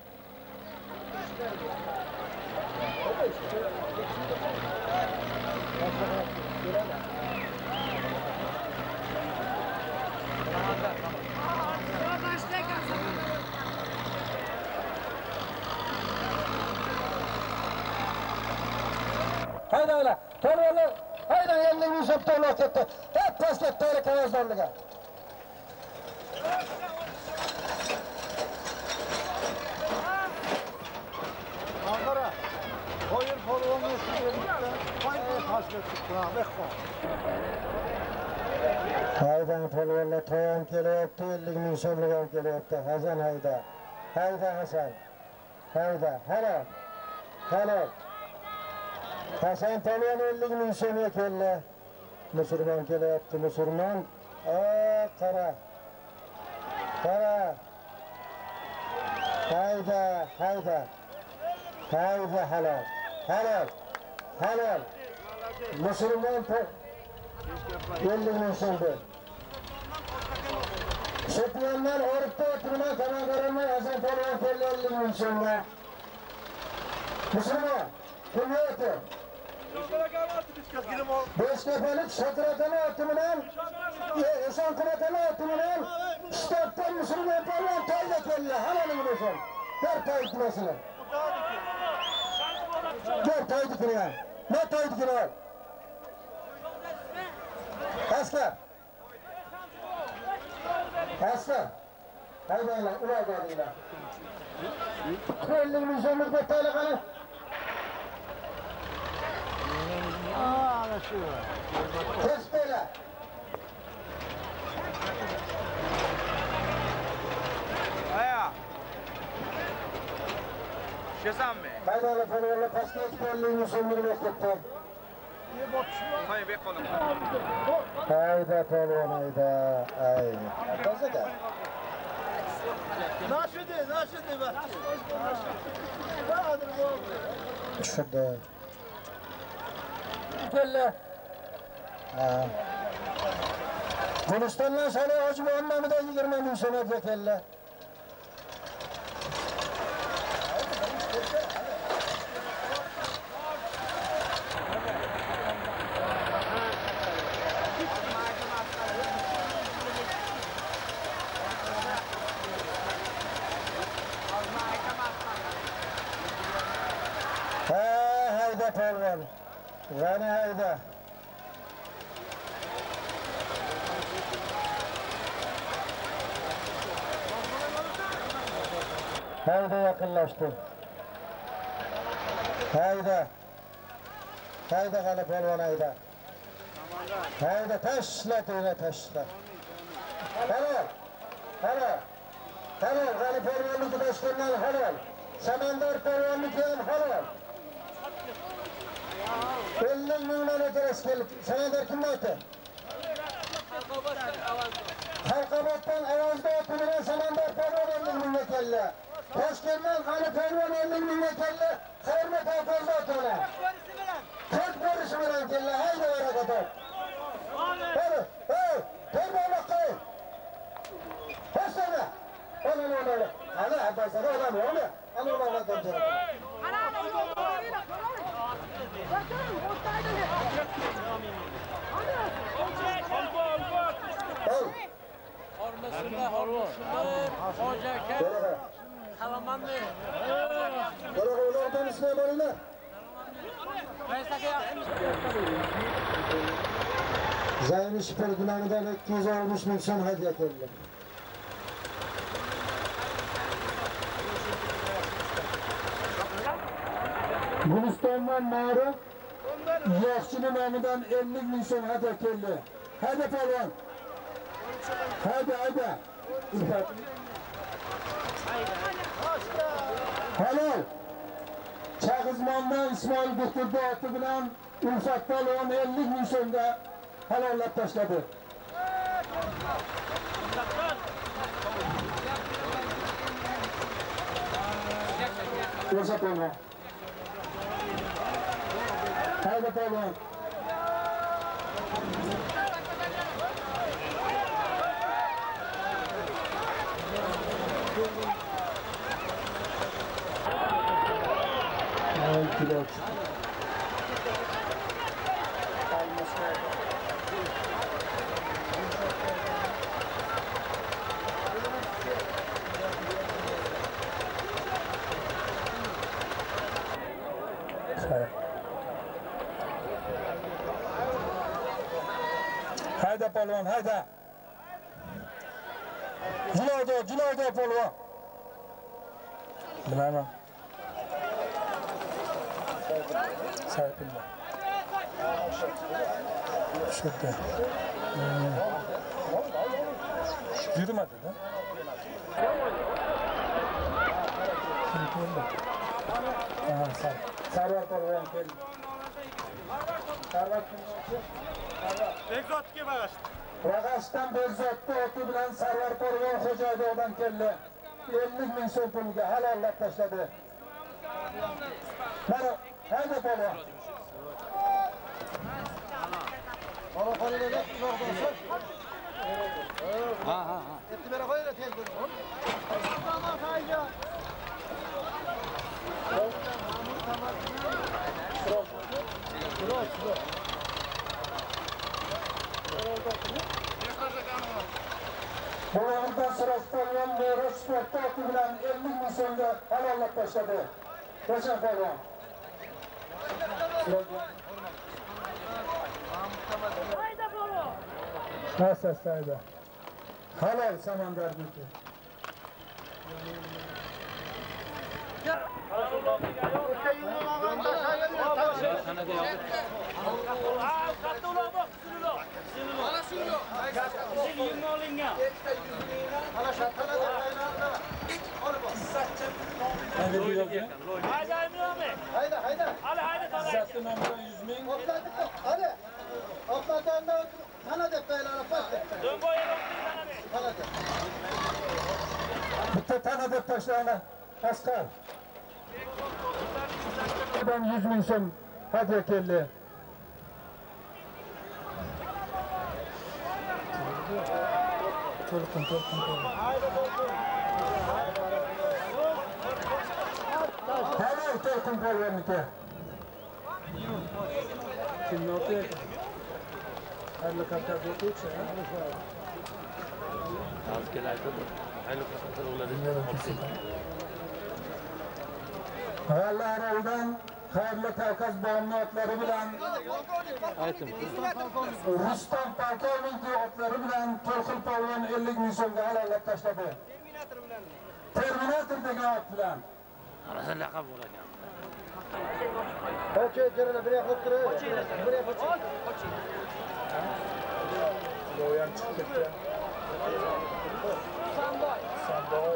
Hayda öyle. Torbalı. Hayda yanına bir şap torbalı etti. Hep pasket torbalı kanazlarlığa. Ankara. Koyun polvonu üstüne. Koyun pasket tuttu. Bekko. Haydan polvonlar to'yam kelyapti, ellik ming so'mlik ham kelyapti. Hasan hayda. Hayda Hasan. Hayda. Halol. Halol. Hasan tomon ellik ming so'mga keldi. Musulmon kelyapti, musulmon. Ey qara. Qara. Hayda, hayda. Hayda halol. Halol. Halol. Musulmon ellik ming so'mga. Şepiyanlar orta oturma, Kamangarondan Hasan polvon keldi ellik ming so'mga. Musulmon, Kunyati. Beştepelik Şakırat'ın atı bilen, Esan Kırat'ın atı bilen, Ştat'tan Musulmon Parlan tayda kelle, halanın olsun. Ver taydı kırasını. Ver taydı kıraya. Ne taydı kıraya? Asker. Asker. Haydi Allah, ulay dadıyla. elli milyonluk bir tayla kalın. Aa, şu. Test böyle. Aya. Şezam mı? Haydi Allah, Fener'le paske et elli milyonluk mektepte. Hayır, bek olun. Hayda Pelvan hayda. Ay. Fazla da. Naşıdı, naşıdı bak. Bahadır bu. Şurada. Kelle. Ha. Gülistan'la sana hacı Muhammed'e yigirme bin sene de kelle. Hayda Pelvan. Yani hayda. Hayda yakınlaştı. Hayda. Hayda kalı Pelvan hayda. Hayda taşla öyle taşla. Helal. Helal. Helal. Kalı Pelvan'lıkı başkanlar helal. Samandar Pelvan'lıkı helal. elli milyon öteres gelip, senedir kimde öte? Halkabat'tan Avaz'da oturulan Samandar Pelvan elli milyon kelle. Hoşgirmen Kanı Pelvan elli milyon kelle. Hürmet Hafız'da oturulan. Kırk barışı veren kelle, haydi harekete. Hadi, hey, Pelvan'la koy. Hoşgirmen. Onu onu onu. Hadi Abbas'a da olamıyor, onu. Onu onu onu döndürün. Hormasınlar, hormasınlar. Hocaken. Kalaman mı? Bırak oğlandan üstüne barına. Ben sakı yaptım. Zaymış Pergünan'dan iki yüz olmuş milyon hediye edildi. Gülistan'dan Maruf, Yaşçı'nın namından elli milyon hediye edildi. Hadi Pelvan. Hadi hadi. Helal. Çağızman'dan İsmail Kurtuldu atı bilen Ülfat Balon elli milyonda helallap taşladı. Yoksa Pelvan. Haydi Pelvan. Ay pilot. Hayda Pelvan, hayda. Cilayda, cilayda Pelvan. Bilmem. Serpilme. Şurada. Hmm. Yürümedi lan. Aha, sar. Sarvar Pelvan geldi. Sarvar kimdi? Bekot gibi ağaç. Ragaç'tan Berzot'ta otu bilen Sarvar Pelvan hocaydı oradan geldi. elli bin son pulga helallap taşladı. Bana, haydi Pelvan. Bana parayla ne bir orada olsun? Ha ha ha. Etti bana parayla tez bunu. Tamam haydi. Tamam Bu arada sırasından Meyra Sport'ta atılan elli ming so'mga halollab tashladi. Ro'shan polvon. Hayda polvon. Nasıl sayda? Halal Samandar Gülü. Hayda hayda. Hadi hadi tamam. Zaten ondan yüz bin. Otladık. Hadi. Otladığında sana da böyle arafat. Dön boya Sana da. Bitta tana deb tashlana. Asqar. Buradan yüz ming so'm hadya keldi. To'lqin, to'lqin, to'lqin. Halol to'lqin polvonniki. Kimni o'qiyapti? Hayırlı kaptar o'quvchi, ha? Hozir kelaydi. Hayırlı kaptar o'qiladi. G'allarimdan xayrli takaz bo'g'inotlari bilan Aytim. Rustam polkovnik otlari bilan To'lqin polvon ellik ming so'mga halollab tashladi. Terminator degan ot bilan. Ana laqab bo'lagan. Qo'chi jarana bir yoqqa turib. Bir yoqqa chiq. Bo'yan chiqib ketdi. Sandoy. Sandoy.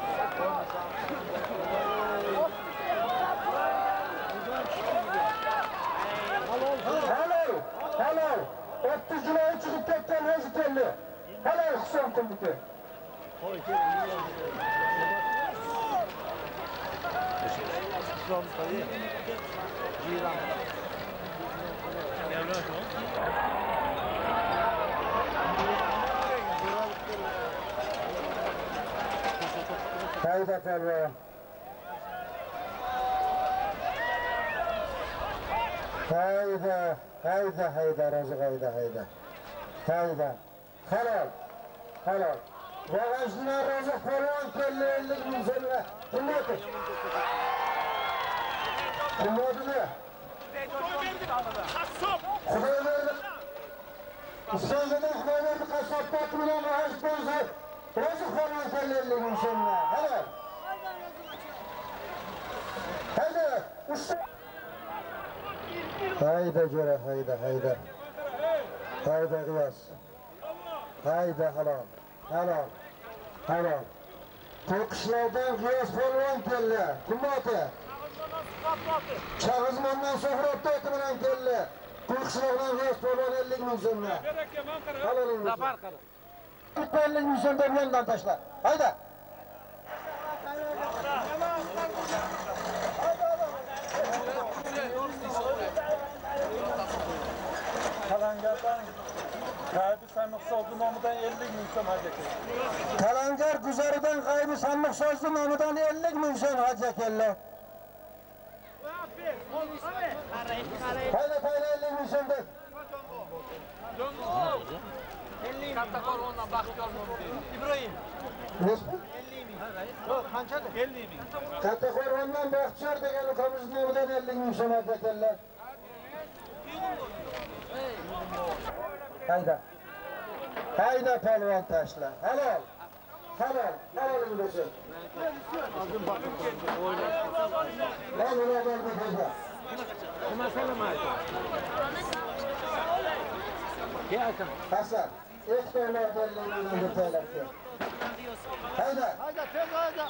Halol, halol. o'ttiz jiloy chiqib ketgan o'zi keldi. Halol hisob qildiki. Hayda polvon. Hayda, hayda, hayda, rozi hayda, hayda. Hayda. Halol, halol. Bag'ashdan rozi polvon keldi ellik ming so'mga. Kim o'ti? Kim o'tdi? Xudo berdi. Ustonada Xudo berdi qassobda turgan bag'ash bo'lsa, rozi polvon keldi ellik ming so'mga. Halol. Hayda, usta. Hayda jo'ra, hayda, hayda. Hayda qiyos. Hayda halol, halol, halol. To'qishlardan qiyos polvon keldi. Kim o'ti? Chag'izmondan So'hrobda o'ti bilan keldi. To'qishlardan qiyos polvon ellik ming so'mga. Halol. Zafar qara. ellik ming so'm deb yo'ldan tashla. Hayda. Talangardan G'aybi Sanliq So'zi nomidan ellik ming so'm hajga keldi. Talangar guzaridan G'aybi Sanliq So'zi nomidan ellik ming so'm hajga keldi. Hayda, hayda ellik ming so'm deb. Katta korvondan Baxtiyor Mo'min. İbrahim. ellik ming. Yo'q, qanchada? ellik ming. Katta korvondan Baxtiyor degan ukamiz nomidan ellik ming so'm hajga keldi. Hayda. Hayda polvon tashla. Halol. Halol. Halol bo'lsin. Ben bunu ben bir kızla. Nima salamaydi? Kelsin. Hasan. Ektorlar belirlenen detaylar ki. Hayda. Hayda tez hayda.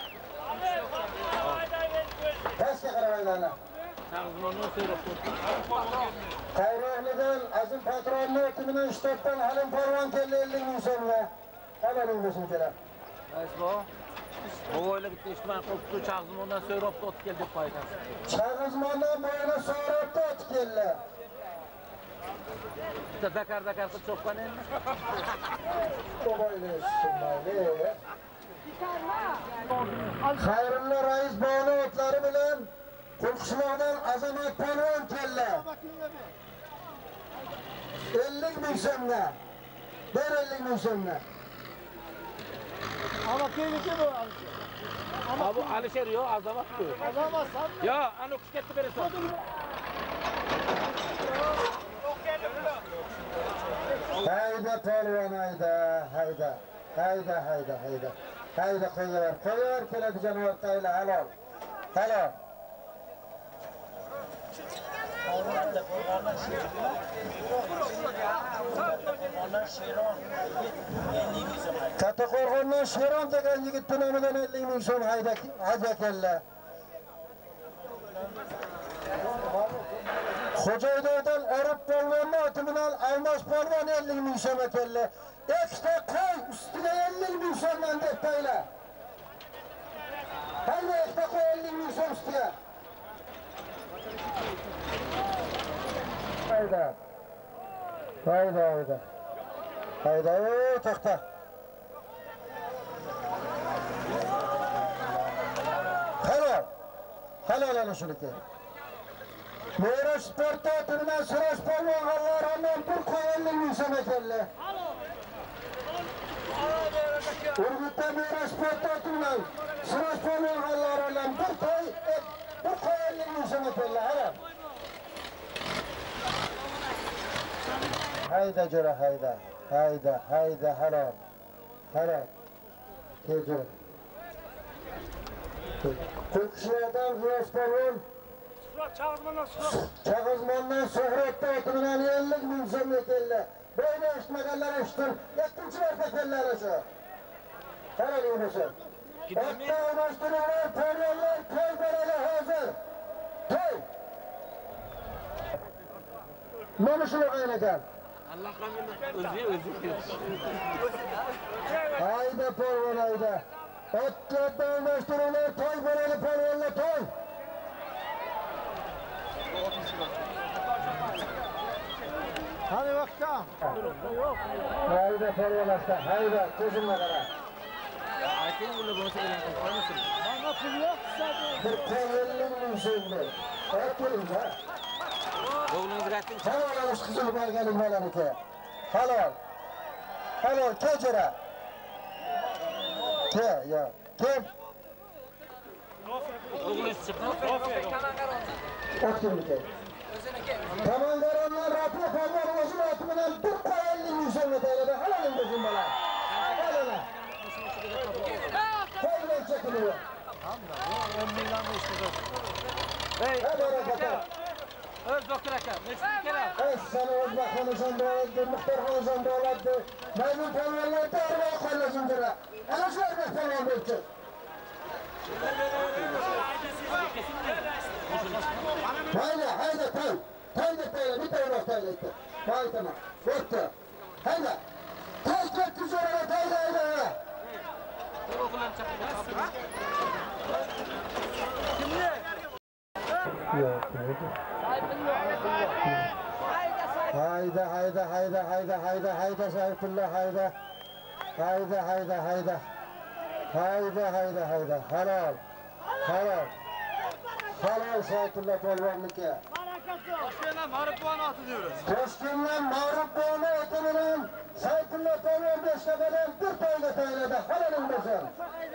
Kaçta karavanlarına? Chag'izmondan so'rab turibdi. Kayroqlidan Azim patronning o'timidan shtatdan Halim polvon keldi ellik ming so'mga. Haloling bo'lsin kelar. Aslo. Bo'yla bitta eshitmay qolibdi. Chag'izmondan so'rab o'tib keldi deb qo'ygan. Chag'izmondan bo'yla so'rabda o'tib keldi. Bitta Dakar Dakar qilib cho'qqan endi. Bo'yla shunday. Xayrulla rais bog'ni o'tlari bilan Qo'qishloqdan Azamat polvon keldi. ellik ming so'mga. Bir ellik ming so'mga. Ama keyifli bu Alisher. Ama bu Alisher yok, azamat bu. Azamat sen. Ya, ana kuşketti beri sor. Hayda polvon hayda, hayda. Hayda, hayda, hayda. Hayda qo'yaver, qo'yaver keladi janob Tayla, halol. Halol. Kattaqo'rg'ondan Sheron degan yigit tunamidan ellik ming so'm hayda hajakalla. Xo'jaydovdan Arab polvonni oti bilan Almas polvon ellik ming so'm akalla. Ikkita qo'y ustiga ellik ming so'mdan deb Tayla. Hayda ikkita qo'y ellik ming so'm ustiga. Hayda. Hayda, hayda. Hayda, ooo, to'xta. Halol. Halol ana shuniki. Mera sport o'tiridan Surash polvon g'allaridan bir qo'y ellik ming so'm ekanlar. Urgutda Mera sport o'tiridan Surash polvon g'allaridan bir qo'y bir qo'y ellik ming so'm ekanlar. Halol. Hayda jo'ra hayda, hayda, hayda, halol, halol, kejur. Ko'kishlardan G'iyos polvon, Chag'izmondan Suhratda o'tiridan ellik ming so'm ekanlar. Boyni eshitmaganlar eshitsin, ikkinchi marta keldilar shu. Halol bo'lsin. Bitta o'ynashtiruvlar, polvonlar to'y beradi hozir. To'y. Mana shu o'yin ekan. Allah rahmet özü özü. Hayda polvon hayda. Otlardan o'ynashtiruvlar, to'y beradi polvonlar to'y. Hadi bakalım. Hayda polvonlar, hayda ko'zimga qara. Ayting buni bo'lsa e'lon qilib Bana pul yok zaten. Bir qo'y ellik ming so'mda. Aytinglar. O'g'lingizga ayting. Halol olish qizil berganing bolaniki. Halol. Halol kechira. Ke, yo. Kim? O'g'lingiz chiqdi. O'tkiniki. Komandaronlar Rafi polvon o'zini oti bilan bir qo'y ellik ming so'mga tayyorladi. Haloling bo'lsin bola. Halola. Qo'ylar chekiliyor. Hey, barakata. Öz doktor aka, next kerak. Ey sana o'zbek xonajon bo'ladi, Muxtor xonajon bo'ladi. Maymun polvonlar darvo qo'llasin dira. Ana shularga polvon bo'ldi. Hayda, hayda, to'y. To'yda to'yda, bitta o'roq to'yda. To'y tamam. Bo'pti. Hayda. To'y ketdi zo'rga to'yda hayda. O'g'lan chaqirdi. Hayda, hayda, hayda, hayda, hayda, hayda, Sayfullah, hayda. Hayda, hayda, hayda. Hayda, hayda, hayda. Halol. Halol. Halol Sayfullah polvonniki. Toshkentdan Ma'rifbon oti diyoruz. Toshkentdan Ma'rifbon oti bilan Sayfullah polvon Beshkadadan bir to'yga tayyorladi. Haloling bo'lsin.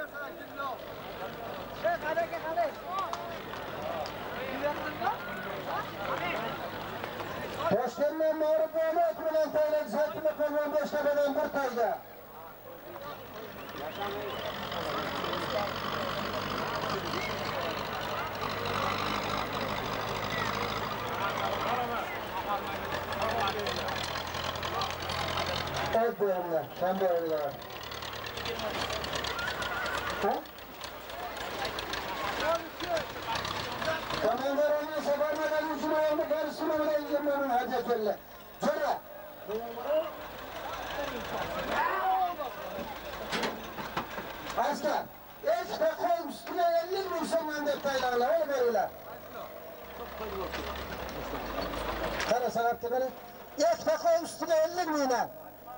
Toshkentdan Ma'rifbon oti bilan tayyorladi Sayfullah polvon Beshkadadan bir to'yga. Oy boyamlar, sen boyamlar. Ha? Komandaronga safarmadan uchun oldi, garisini bilan yigirmanın hajatilla. Jo'ra. Askar, ikkita qo'y ustiga ellik ming so'mdan deb tayyorlar, ey beringlar. Qara sanatga bering. Ikkita qo'y ustiga ellik mingdan.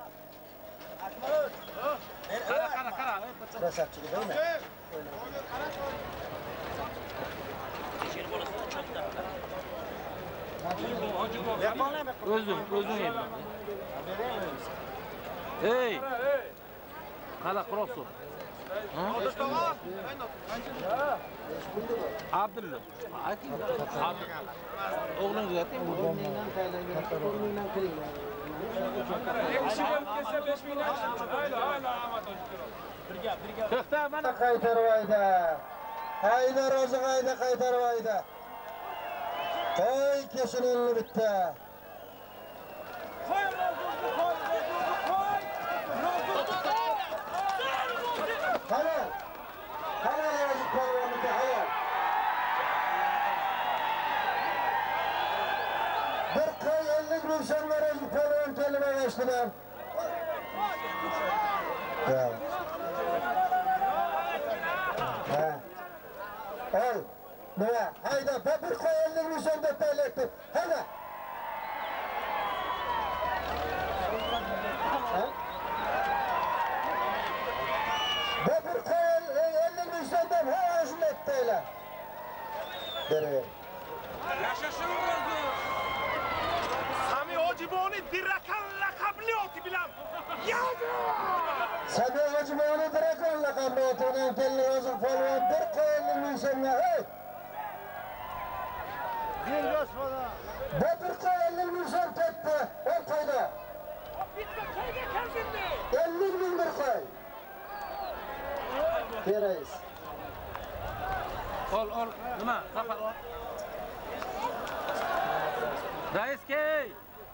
Qara, qara, qara. Rasatchiga deymi? Özüm, özüm yedim. Hey! Kala krosu. Abdullah. Oğlunuz zaten bu. Qaytarmaydi. Haydar o'zi qayda qaytarmaydi. Qo'y keshinilni bitti. Halal. Halal yazık polvoniki halal. Bir qo'y ellik ming so'mga yazık polvon kelib olishdilar. Ol, nima? Hayda, bir qo'y ellik ming so'm deb paylayapti. Hayda. Bir qo'y ellik ming so'm deb ha shunday payla. Beraver. Yaşasın gözü. Sami Hociboni Dirakan lakabli oti bilan. Yazı! Sami Hociboni Dirakan lakabli otidan keldi o'zi polvon bir qo'y ellik ming so'mga. Hey! Dingoz bola. Bir qo'y ellik ming so'm ketdi. O qo'yda. Bitta qo'yga kelgindi. ellik ming bir qo'y. Beraysiz. Ol, ol, nima? Safar ol. Rais key.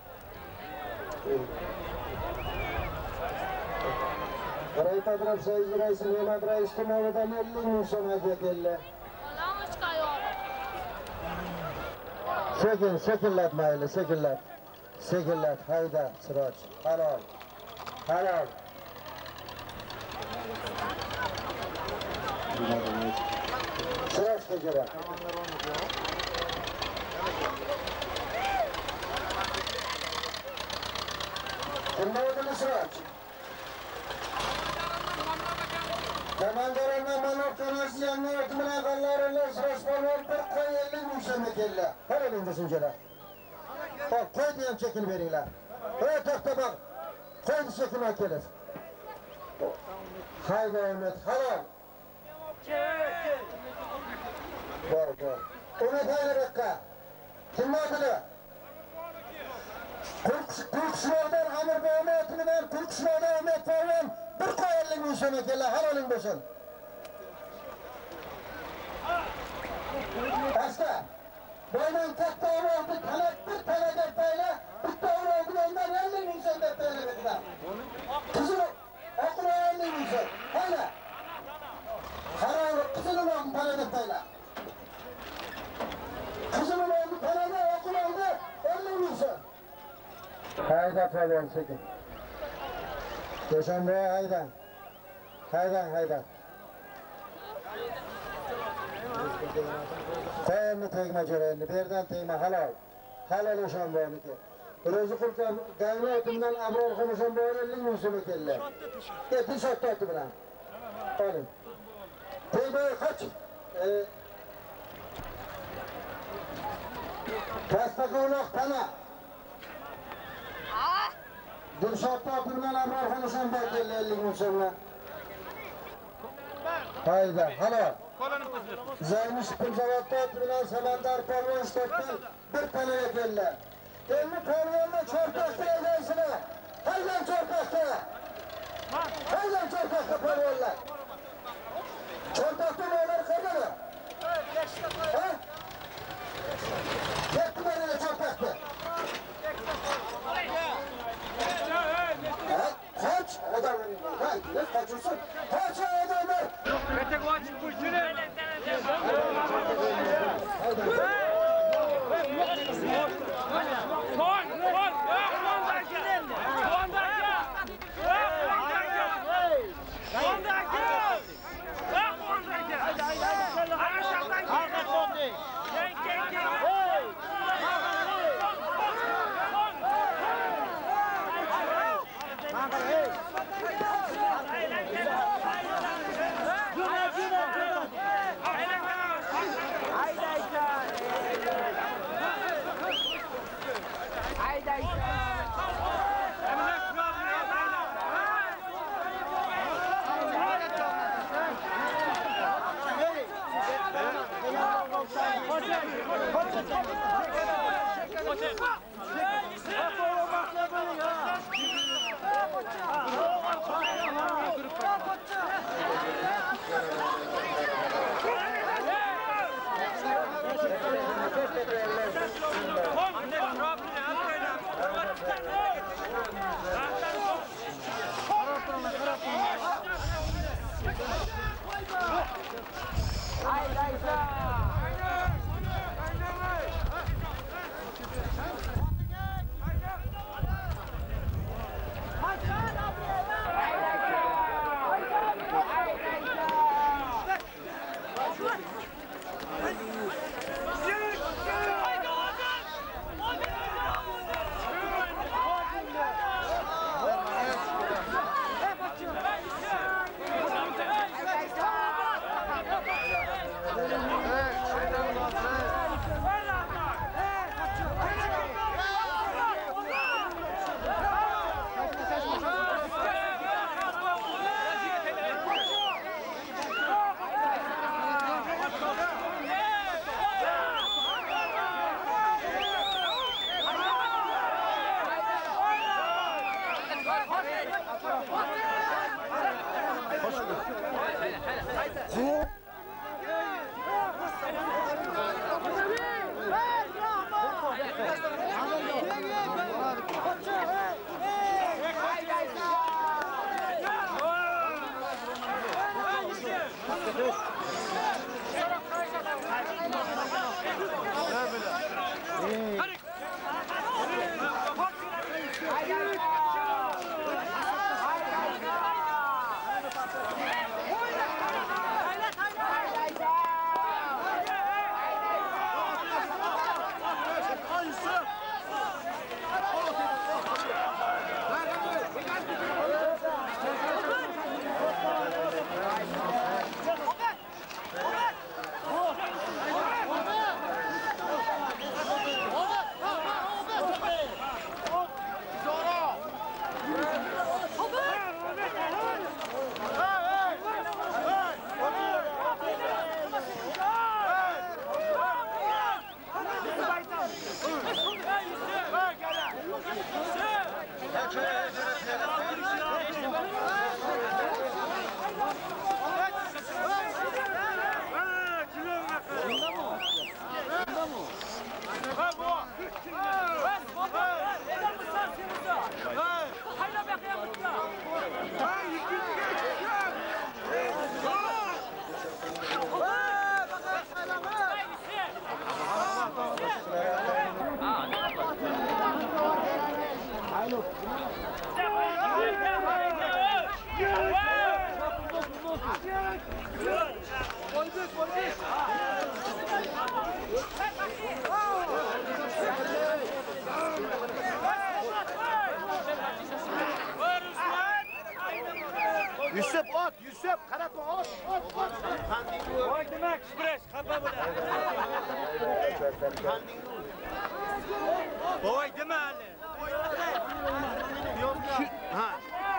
Qaray Padrab Sayyiz Rais Ne'mat Rais tomonidan ellik ming so'm hadya keldi. Sekin, sekinlat mayli, sekinlat. Sekinlat, hayda, Siroj. Halol. Halol. Siroj kechira. Kimda o'dini Siroj? Komandalardan manofkanasi yangi o'timinan qanlarlar Siroj polvon bir qo'y ellik ming so'mga keldi. Qarang qo'shimchalar. Xo'p, qo'yni ham chekinib beringlar. Ey to'xta baq. Qo'yni chekinib kelib. Hayda Umid, halol. Bor, bor. Umid Haydarabekka. Kimni otidi? Qurqishloqdan Amir Bo'g'ma otimidan Qurqishloqdan Umid polvon bir qo'y ellik ming so'mga keldi. Haloling bo'lsin. Asta. Boydan katta oldi, talab bir talaga payla, bitta oldi ondan ellik ming so'm deb paylamoqda. Qizil, oqil ellik ming so'm. Payla. Qaror qizil oldi talaga payla. Qizil oldi talaga, oqil oldi ellik ming so'm. Hayda polvon sekin. Dushanbe haydan. Haydan, haydan. Qo'yimni tegma jo'rayni, berdan tegma halol. Halol O'shanboyniki. Ro'zi qurtam gayni o'timdan Abror Xomoshanboyni ellik ming so'm keldi. Etti sotdi oti bilan. Oling. Tegmay qoch. Pastaqo'noq tana. Dilshodda oti bilan Abror Xomoshanboy keldi ellik ming so'mga. Hayda, halol. Zaynish Pulzavatda bilan Samandar polvon stokdan bir tanaga keldi. Endi polvonni cho'rtakda egaysini. Haydan cho'rtakda. Haydan cho'rtakda polvonlar. Cho'rtakda ular qayerda? Ha? Yetti tanaga cho'rtakda. Qoch, odamlar. Ha, ne qochursun? Qoch odamlar. Mete qoch qo'shini. Son, son. Yusuf ot, Yusuf, qaratma ot, ot, ot. Voy nima kishbirash, xafa bo'lar. Voy nima hali? Ha.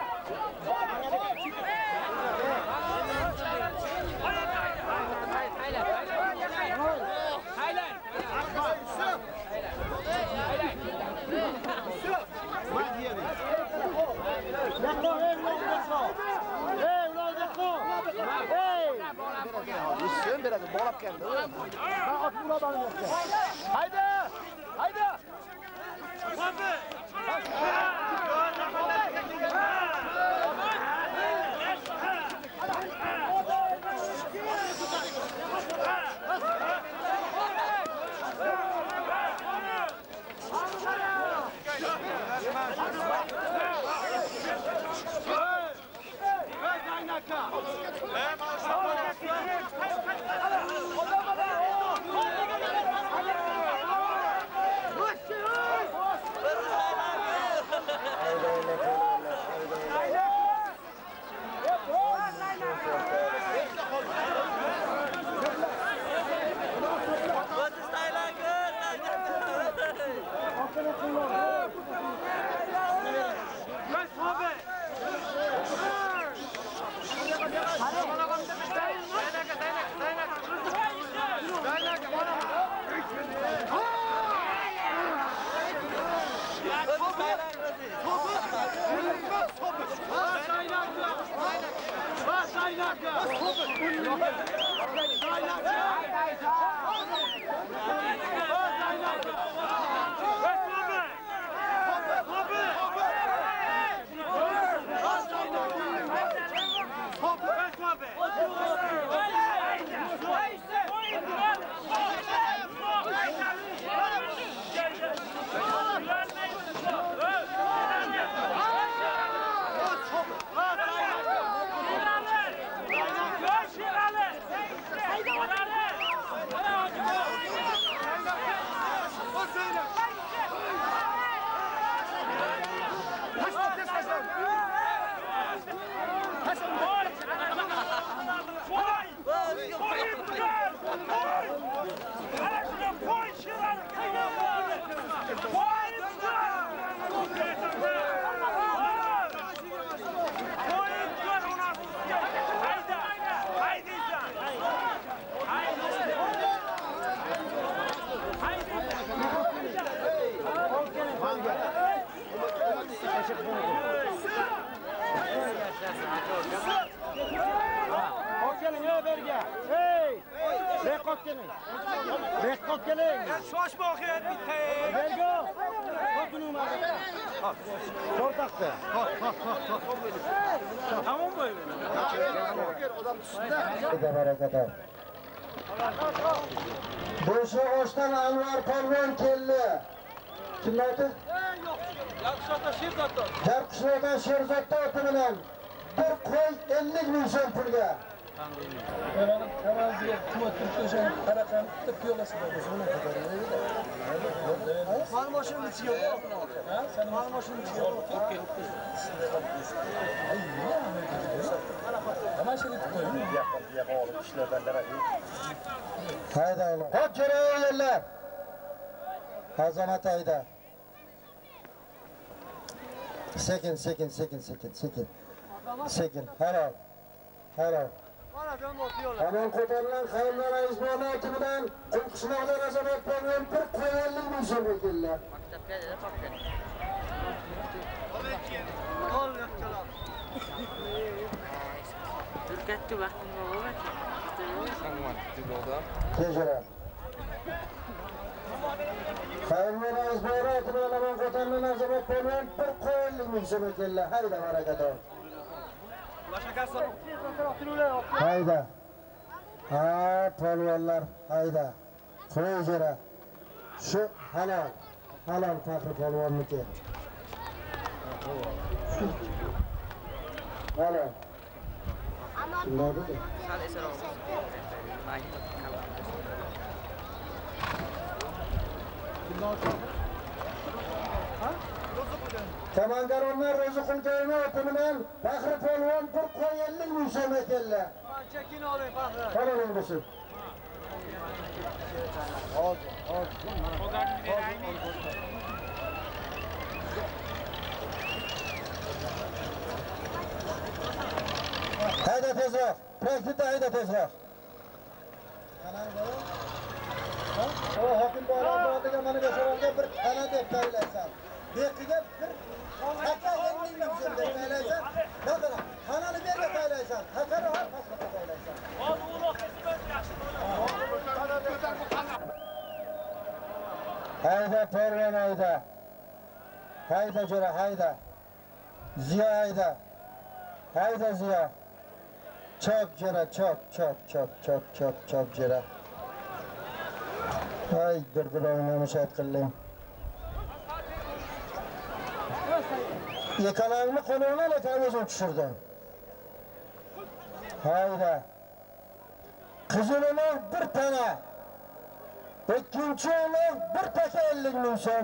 Yusuf beradi, bog'lab keldi. Ha, otni olib oldi. Hayda! Hayda! Hop, menga. Hey! Rekord keling. Rekord keling. Shoshma oxiyat bitta. Bergo. Xotining marga. To'rtaqda. Tamam bo'ldi. Odam tusida. Barakata. Bo'sha oshdan Anvar polvon keldi. Kimlar edi? Yaxshota Sherzodda. Jarqishloqdan Sherzodda oti bilan bir qo'y ellik ming so'm pulga. Mal mashinanın içiga bor. Ha? Sen mal mashinanın içiga bor. Hayda oğlum. Hop kereğe yerler. Azamat hayda. Sekin, sekin, sekin, sekin, sekin. Sekin, helal. Helal. Hemen ko'tarilgan Xayirlar Izbola timidan Qumqishloqdan Azamat polvon bir qo'y ellik ming so'm keldilar. Maktabga dedi, maktabga. Ol yo'qchalar. Turkatga vaqtim bor. Sangman, degolda. Tejara. Xayirlar Izbola timidan hemen ko'tarilgan Azamat polvon bir qo'y ellik ming so'm keldilar. Hayda barakatlar. Hayda. Ha, polvonlar, hayda. Qo'y jara. Shu halol. Halol Faxri polvonniki. Halol. Kimlar dedi? Sal esaroq. Komandaronlar o'zi Qulkayni oti bilan Faxri polvon bir qo'y ellik ming so'm keldilar. Chekin oling Faxri. Qo'ling bo'lsin. Hozir, hozir. Ogarni beraymi? Hayda tezroq. Praktikada hayda tezroq. O hokim bolam oldiga mana bu savolga bir qana deb taylaysan. Beqiga bir haqqa ellik ming so'm deb taylaysan. Bakın, qanani berga taylaysan. Haqqani har qasqa taylaysan. Hozir uloq kesib yaxshi bo'ladi. Hayda polvon hayda. Hayda jo'ra hayda. Ziyo hayda. Hayda Ziyo. Çok jo'ra, çok, çok, çok, çok, çok, çok jo'ra. Ay, bir-birini mushat qildim. Yakalarını qo'lini o'zim tushirdim. Hayda. Qizilini bir tana. Ikkinchi ulug' bir taka ellik ming so'm.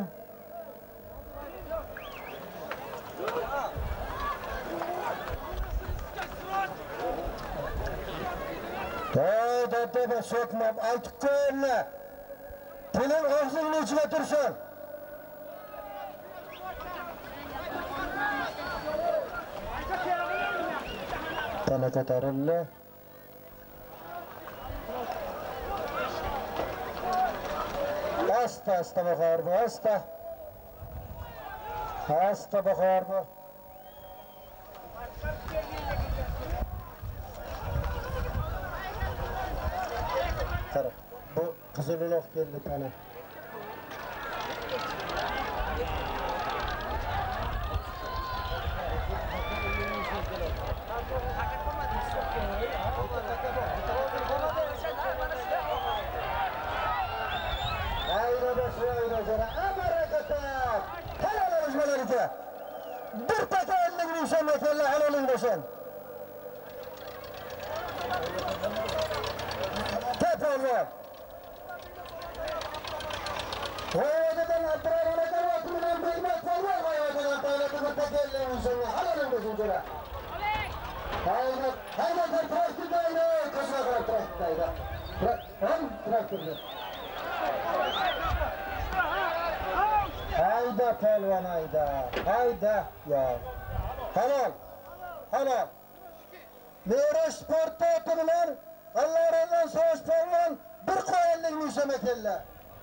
Hayda deb so'kmab aytib qo'yinglar. Tiling og'zingning ichiga tursin. Tana ko'tarildi. Asta, asta bakardı, asta. Asta bakardı. Tara, bu Kızılulak geldi tane. Hayda başı, hayda jara, amarakatak! Helal olsun Melike! Bir taka ellik ming so'm ekanlar, haloling bo'lsin! Tepolvon! Voyvodadan Abdurahmon aka vaqti bilan Bekmat polvon voyvodadan davlatga bir taka ellik ming so'mga, haloling bo'lsin jara! Hayda, hayda, traktorda hayda, ko'zga qarab traktorda hayda! Ham traktorda! Hayda polvon hayda, hayda ya. Halol, halol. Merosh sportda oti bilan Allah razı Savaş polvon bir qo'y ellik ming so'm ekanlar.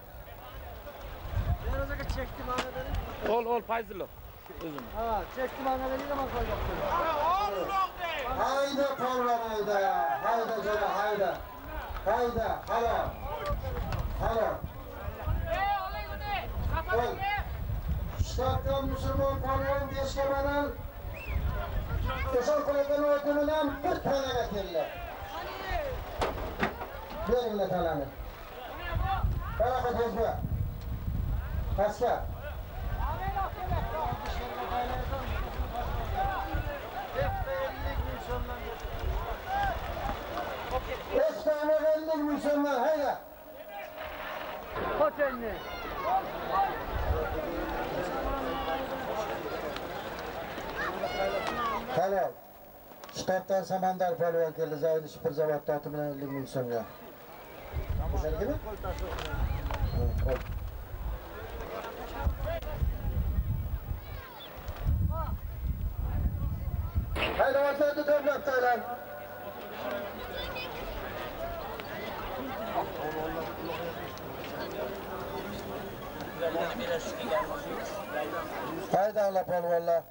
Merosh aka chekdi mana dedi. Ol, ol, Fayzullo. O'zim. Ha, chekdi mana dedi, nima qo'ymoqchi? Ol uloq de. Hayda polvon hayda. Hayda jana hayda. Hayda. Halo. Halo. Ey. Shtatdan musulmon polvon Beshkamadan Qo'shon qilayotgan o'yinidan bir tanaga keldi. Beringlar talani. Baraka tezma. Askar. Eşkâme ellik Müslüman, hayda. Koçenli. Halal. Ştatdan Samandar polvon keldi, Zayli Shipir zavodda oti bilan ellik ming so'mga. O'shaligimi? Hayda, otlarni to'plab taylan. Hayda Allah polvonlar.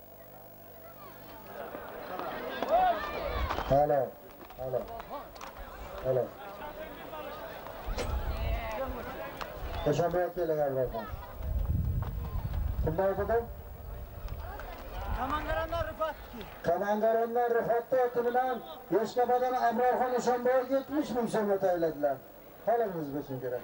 Halo. Halo. Halo. Teşekkür ederim efendim. Kimler buldun? Kamangarondan Rıfat ki. Kamangarondan Rıfat'ta oturulan Yoshkabadan Abrarxon Eshonboyev yetmiş ming so'm o'tayladilar. Halimiz bo'lsin kerak.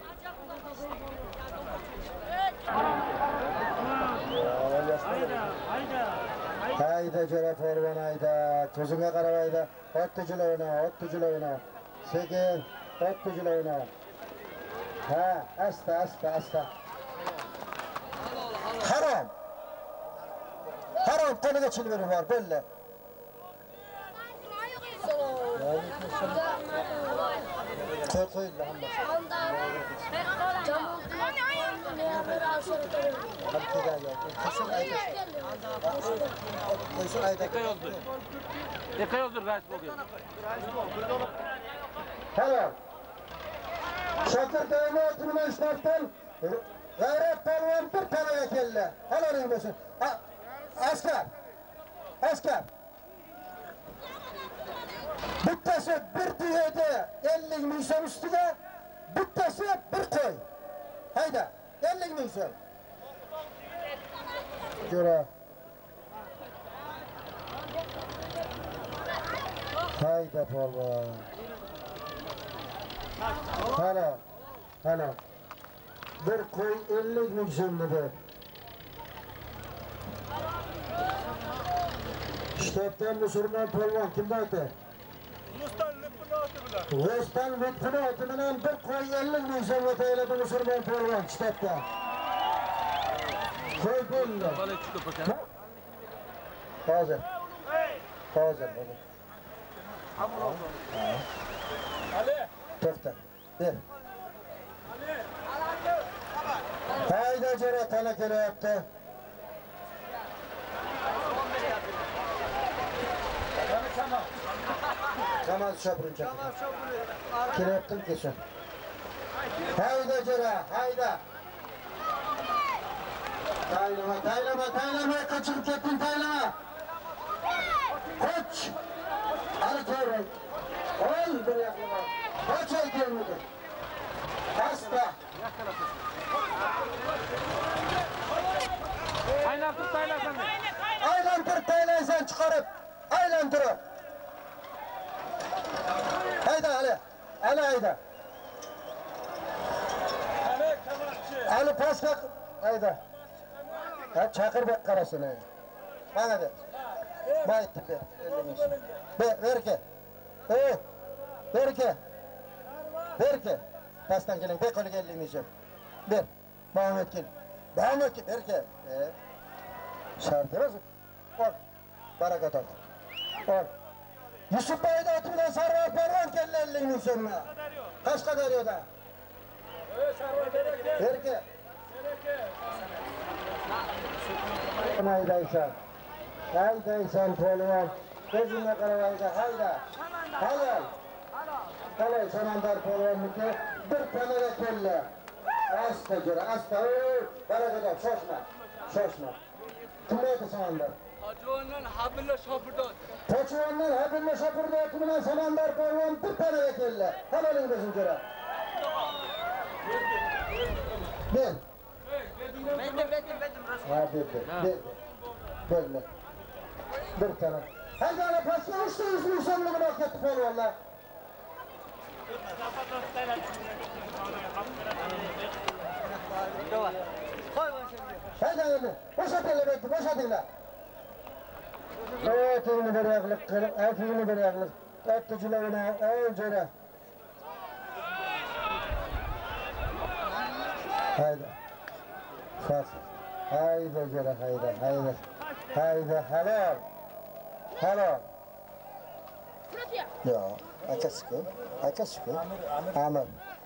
Hayda jara polvon hayda. Ko'zingga qarab hayda. Otni jilovini, otni jilovini. Sekin, otni jilovini. Ha, asta, asta, asta. Harom. Harom qo'liga chilveri bor, belli. Qo'y qo'yinglar Eka yozdir Rash bo'lgan. Harom. Shakir Taymat bilan Shtatdan G'ayrat polvon bir tanaga keldi. Haloring bo'lsin. Askar. Askar. Bittasi bir tuyada ellik ming so'm ustiga, bittasi bir qo'y. Hayda, ellik ming so'm. Jo'ra. Hayda polvon. Hala, hala. Bir qo'y ellik ming so'm dedi. Shtatdan musulmon polvon kimda oti? Rustam Lutfuni oti bilan bir qo'y ellik ming so'm o'tayladi musulmon polvon Shtatdan. Qo'y bo'ldi. Hozir. Hozir bo'ldi. Ali. To'xta. Ber. Hayda jara tana kelyapti. Zaman şapırınca. Kireptim kesin. Hayda jara, hayda. Taylama, taylama, taylama, kaçırıp kettin taylama. Koç. Ali Kevren. Ol bir yaklıma. Koç ol gelmedi. Hasta. Aylantir taylasan. Aylantir taylaysan çıkarıp. Aylantirip. Hayda Ali. Ali hayda. Ali paska hayda. Ha çakır bek karasını. Bana de. Bayıttı be. Be ver ki. Ee, ver ki. Ver ki. Pastan gelin be kolu gelin işim. Ver. Muhammed gel. Muhammed gel. Ver ki. Ee. Şart demez mi? Ol. Barakat ol. Ol. Yusuf Bey'de atı bilen Sarvar Pervan kelli elliğinin sonuna. Kaşkadaryo'da. Ver ki. Haydaysan. Haydaysan polvon. Gözüne karavayda hayda. Halal. Halal Samandar polvonniki bir tanaga keldi. Asta jura, asta. Barakat ol. Shoshma. Shoshma. Kimda edi Samandar? Hacıvandan Habilla Şapırdat. Hacıvandan Habilla Şapırdat bilan Samandar polvon bir tane keldi. Havalingizni ko'ra. Ben. Bedim, bedim, bedim. Ha, bedim. Bedim. Bedim. Bir tane. Haydi ana pasga uçtu yüzünü sonuna bak ketdi polvonlar. Haydi ana. Boşatın bedim, boşatın. Ayetini bir yaklık kır, ayetini bir yaklık. Ayette cüleğine, ayetine. Haydi. Sas. Haydi cüle, haydi, haydi. Haydi, helal. Helal. Ya, akası kı, akası kı. Amir.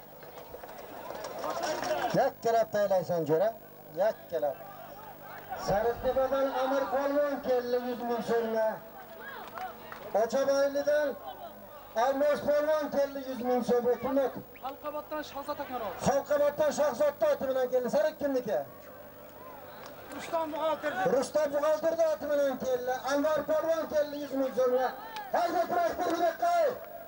Yak kelap taylaysan cüle, yak kelap. Sarıktepe'den Amir polvon keldi yüz ming so'mga. Ochabaylidan Almos polvon keldi yüz ming so'mga. Kimlik? Halqabotdan Shahzod akaroq. Halqabotdan Shahzodda oti bilan keldi. Sarık kimniki? Rustam buxgalter. Rustam buxgalterda oti bilan keldi. Anvar polvon keldi yüz ming so'mga. Haydi traktor bileqqay.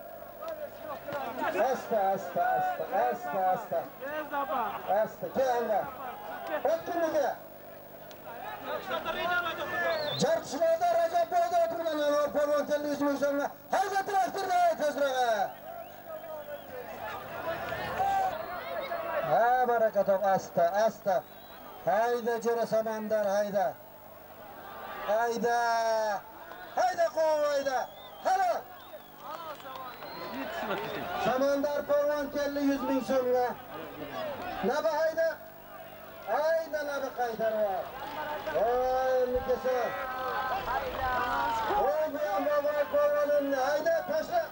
Asta, asta, asta, asta, asta. Asta, ke Anvar. Ot kimniki? Jarqishlarda Rajab boyda o'tirgan Anvar polvon keldi yüz ming so'mga. Haydi traktorda tezroq. Ha barakatov, asta, asta. Hayda Jo'ra Samandar, hayda. Hayda. Hayda qo'v, hayda. Halo. Samandar polvon keldi yüz ming so'mga. Naba hayda. Hayda naba qaytarib. Voy nikasi. Voy bu ham boboy polvonimni hayda tashla.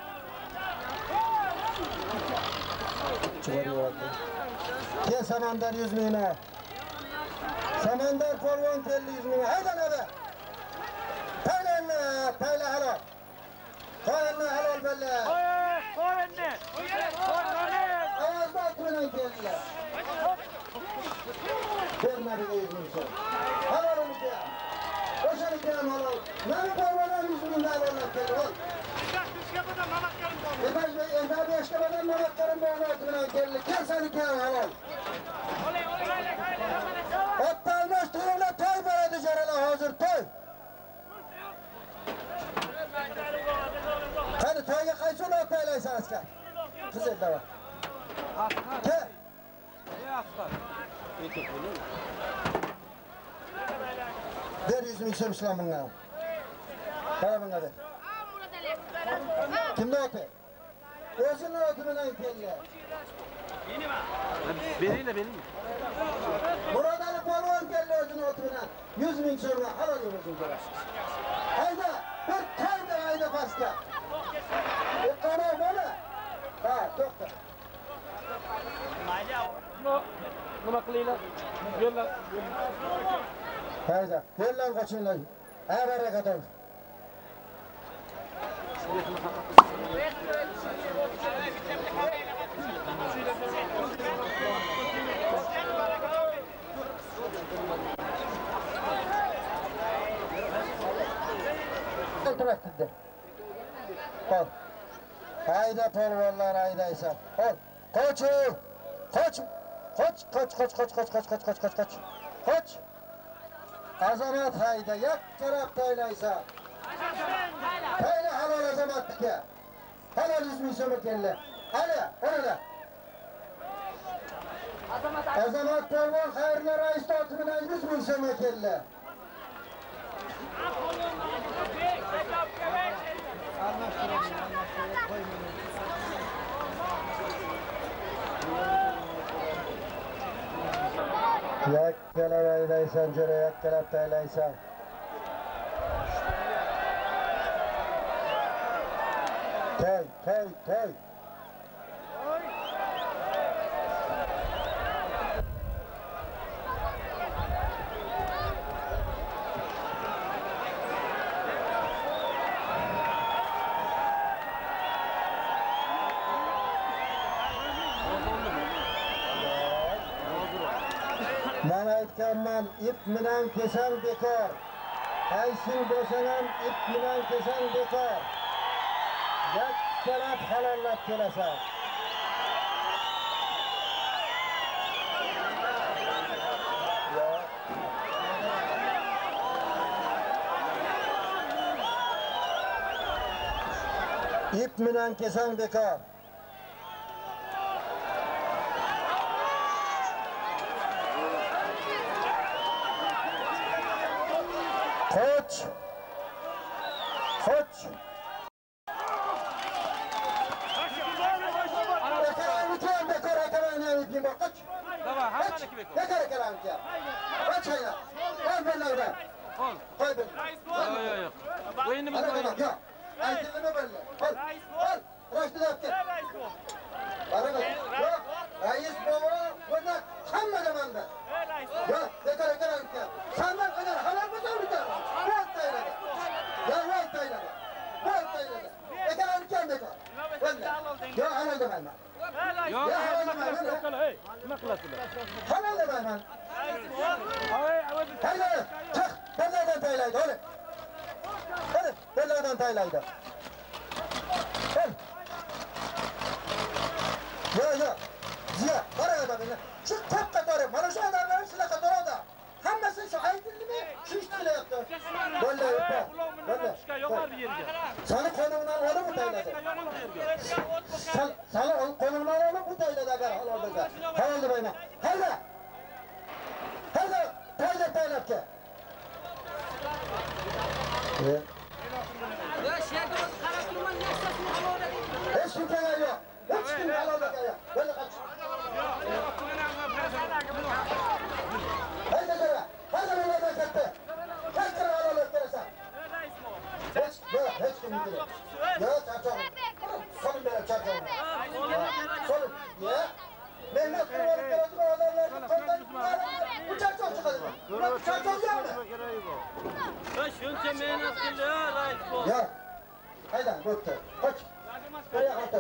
Chiqaryapti. Ke Samandar yüz mingni. Samandar polvon keldi yüz ming. Hayda naba. Taylanni, tayla halol. Qo'yinni halol balla. Qo'yinni. Qo'yinni. Ovozda bilan keldilar. Bermadiga yüz ming so'm. Halolniki. O'shaniki ham halol. Nima polvon yüz mingni halollab keldi. Ebash ebash yaşkamadan manatlarım bağlı bilan keldi. Kelsaniki ham halol. Ottalmas to'ylar to'y bo'ladi jaralar hozir to'y. Qani to'yga qaysi ot taylaysan askar? Qizil dava. Ke? Ber yüz ming so'm ishlam bunga. Qara bunga ber. Kimda oti? O'zini oti bilan keldi. Beringlar, bering. Murod Ali polvon keldi o'zini oti bilan yüz ming so'mga halol bo'lsin kerak. Hayda, bir qayda hayda pastga. E qara bola. Ha, to'xta. Nima qilinglar? Yo'llar. Hayda, yo'llar qochinglar. Ha, barakatov. Traktorda. Qol. Hayda polvonlar haydaysan. Qol. Qoch. Qoch. Qoch, qoch, qoch, qoch, qoch, qoch, qoch, qoch, qoch, qoch. Qoch. Azamat hayda, yak taraf taylaysan. Tayla halol azamatniki. Halol yüz ming so'm keldi. Ana, orada. Azamat polvon xayrli rais oti bilan yüz ming so'm keldi. Yakkalab aylaysan, jo'ra yakkalab taylaysan. Toy, toy, toy. Men aytganman, ip bilan kesal bekor. Aysin bo'sanan ip bilan kesan bekor. Yakkalab halollab kelasan. İp bilan kesan bekor. Koç. Koç. Ekaranı kim bekor ekaranı ipin bak koç. Tamam, hamma iki bekor. Bekor ekaranı kim. Koç hayla. Koy benlerden. Ol. Koy ben. Yok yok yok. O'yinni biz o'ynaymiz. Yok. Aytilimi benler. Ol. Ol. Raştı da gel. Bana bak. Yok. Reis baba. Burada hamma zamanda. Yok. Bekor ekaranı kim. Senden kadar halal mı soracağım? Bu hattayla. Ya bu hattayla. Bu hattayla. Ekaranı kim bekor. Yok halal da benler. Yok, Ya halal da nima qilasizlar? benler. Hey, nima qilasizlar? Halal da benler. Ay, avval Taylaydı. Çık. Bellerden taylaydı. Hadi. Hadi. Bellerden taylaydı. Hadi. Ya ya. Ziya. Para da benler. Çık top katarı. Bana şu adamların silah katarı da. Hammasını şu ayıtıldı mı? Şu işte öyle yaptı. Böyle yaptı. Böyle. yo'qar yerga. Sana konumundan onu mu tayladı? Sana, sana konumundan onu mu tayladı agar halaldıza? Halaldı bayma. Hayda. Hayda. Tayla taylap ki. Hiç kim kadar yok. Hiç kim halaldı kaya. Böyle kaç. Hayda kaya. Hayda bunlardan gitti. Kaç kere halaldı keresen. Hiç, yok, hiç kim gidiyor. Yok, çarçağım. Sorun böyle çarçağım. Sorun. Ya. Ben nasıl olup keresen o adamların konudan bu çarçağım çıkadı mı? Bu çarçağım yok mu? Shuncha mehnat qildi, rais bu. Ya. Hayda, bo'pti. Qoch. Qo'ya qo'y.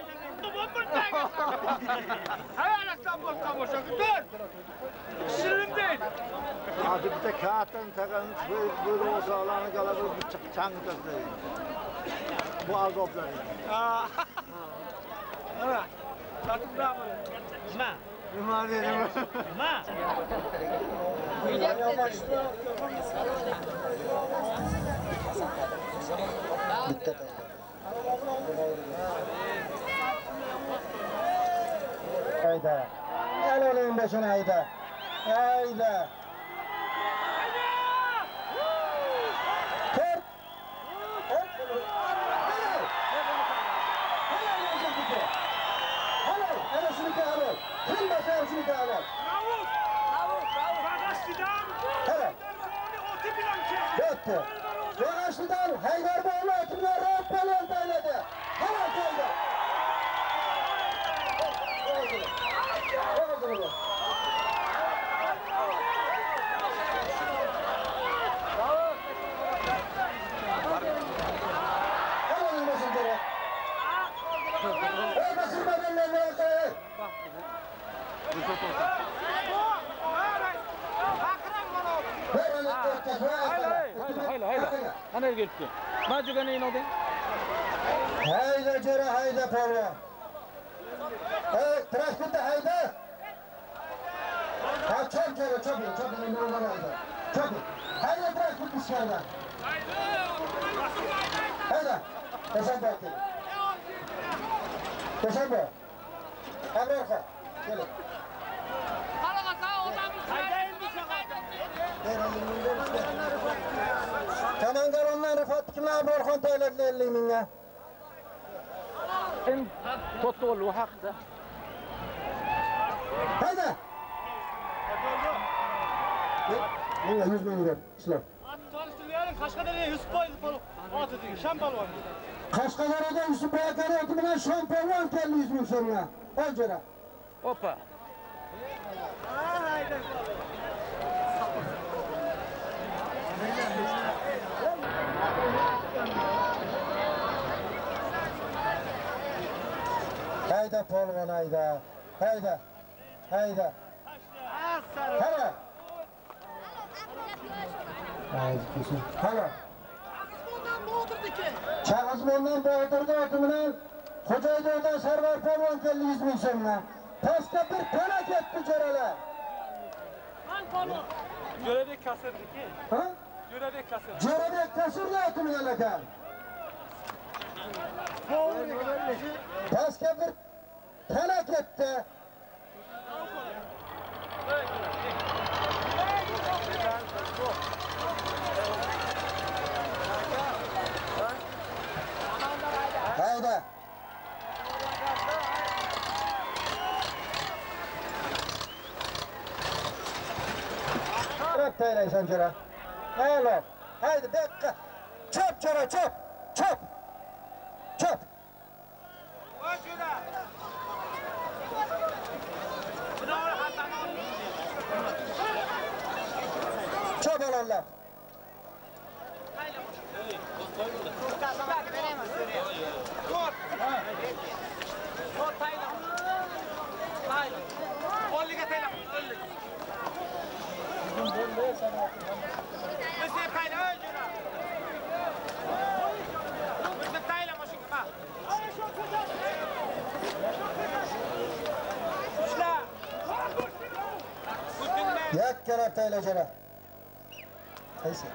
Hadi bir de kağıttan takan böyle olsa Allah'ın galalı bir çık çangı taslayın. Bu azoplar yani. Aa. Evet. Satıp bravo. Ma. Bunlar dedim. Ma. Bitti. Hayda. El olayım başına hayda. Hayda. Kır. Hop. Helal. Helal olsun bitti. Helal. Arasını da helal. Kim başa arasını da helal. Bravo. Bravo. Bravo. Bagaşlıdan. Helal. Otu bilen ki. Bitti. Yanaşlıdan Haydar Bağlı ekibine rahat balon tayladı. Helal tayladı. Oldu mu? Helal olmasın kere. Ey basın bedenlerine yakayı. Hayla, hayla, hayla. Ana gelibdi. Ma jugani inodi. Hayda jara hayda polvon. Ey, transportda hayda. Ha, çöp çöp çöp çöp ne olur hayda. Çöp. Hayda transport dışarıda. Hayda. Teşekkür ederim. Teşekkür ederim. Emre Gel. Kamangarondan Rifat kimlar Borxon tayladli ellik mingga. En to'rtta o'lu haqida. Hayda. Menga yuz ming ber, ishlab. Qashqadaryo Yusuf polvon otidi, Sham polvon. Qashqadaryoda Yusuf akani oti bilan Sham polvon keldi yuz ming so'mga. Ol jara. Opa. Hayda polvon hayda. Hayda. Hayda. Hayda. Hala. Çağızmondan Boğdur'da ötümünen Hocaydır'dan Server Polvon kelli yüz bin so'mdan. Pastga bir felaket bücerele. Jo'rabek kasırdiki. Ha? Jo'rabek kasırdı. Jo'rabek kasırdı ötümünen ekan. Pastga bir felaketde. Haydi. Rap teylaysan Cora. Haydi. Haydi bekle. Çöp Cora çöp. Çöp. Çöp. Çöp olanlar. Yak kere teyle Cora. Neyse.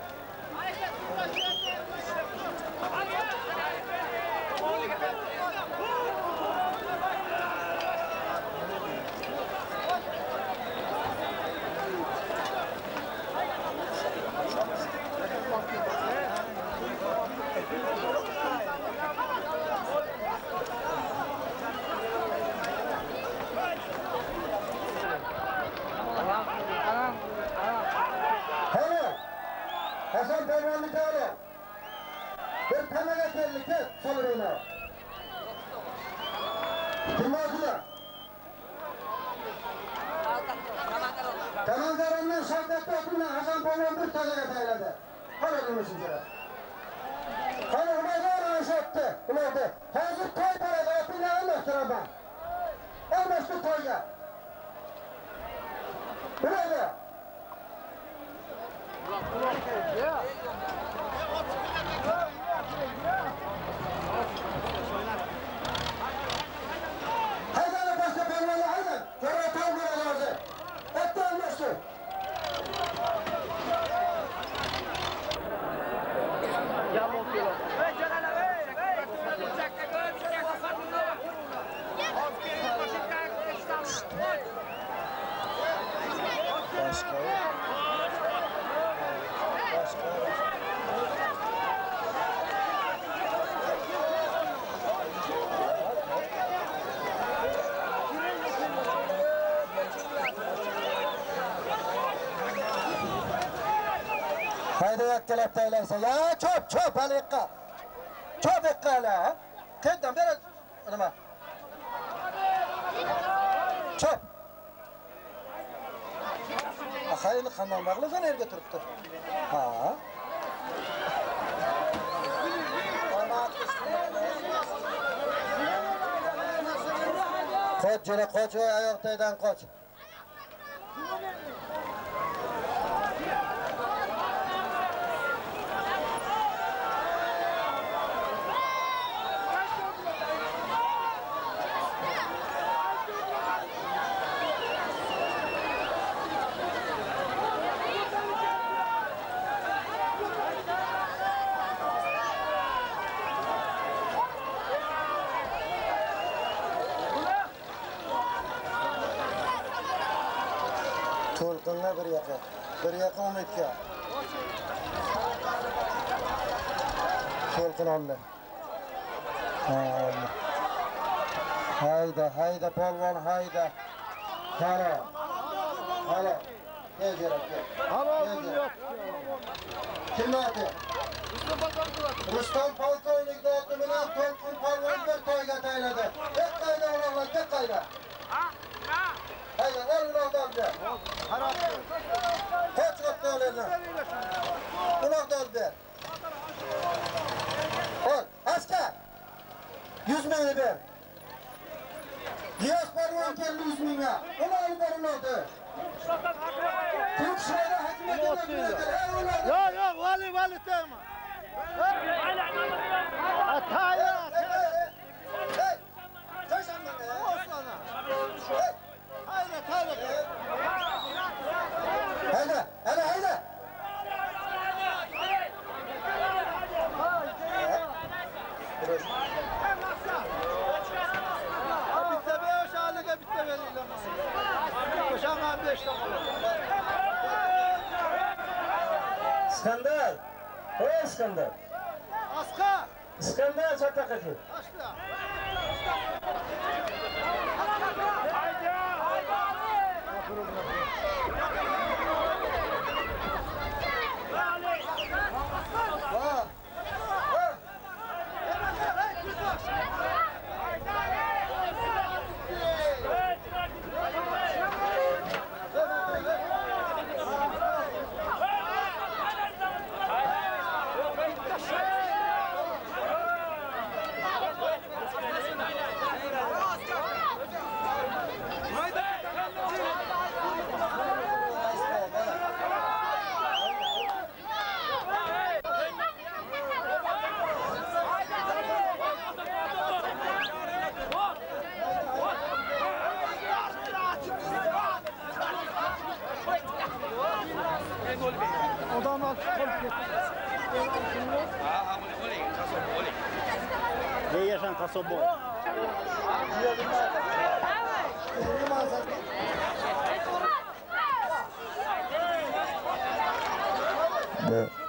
Hasan Peygamber'lik öyle. Bir temele geldi ki soluruna. Kim oldular? Kamandaran'dan Şevket'te oturma Hasan Peygamber bir temele teyledi. Hala durmuşsun kere. Hala umayda arayış etti. Umayda. Hazır toy parada oturma almıştır ama. Almıştır toyga. Umayda. Haydan başka pelvalı haydan. Sonra tam göreceğiz. Etti olmuştu. Haydi yakkelep teyleyse. Ya çöp çöp halikka. Çöp ikka hala. Kedden biraz önüme. Çöp. Hayırlı kandan bağlısan erge turuptu. Ha. Koç yine koç o ayaktaydan koç. Tulqinga bir yoqa, bir yoqa umidga. Tulqin oldi. Hayda, hayda polvon, hayda. Hala. Hala. Ne gerek yok. Hala yok. Kim adı? Rustam Paltoynik'de otu bilen Tulqin polvon bir toyga teyledi. Tek kayda olanlar, tek kayda. Hayda, olun oldu bir. Koç koptu olayına. Ulan da oldu. Ol, asker. Yüz bini bir. Diyas parvan kelli yüz bine. Ulan oldu oldu. Türk şehri hakimiyetine Yok yok vali vali tema. Hataya. Osman'a. Hayret hayret. Haydi, haydi, haydi. Bitti beş alıga bitti veriyle. Koşan beş dakika. İskender. Oy İskender. Aska. İskender çatak edin. Aşkla. Odam altı kol Ne yaşan kasabı? Evet.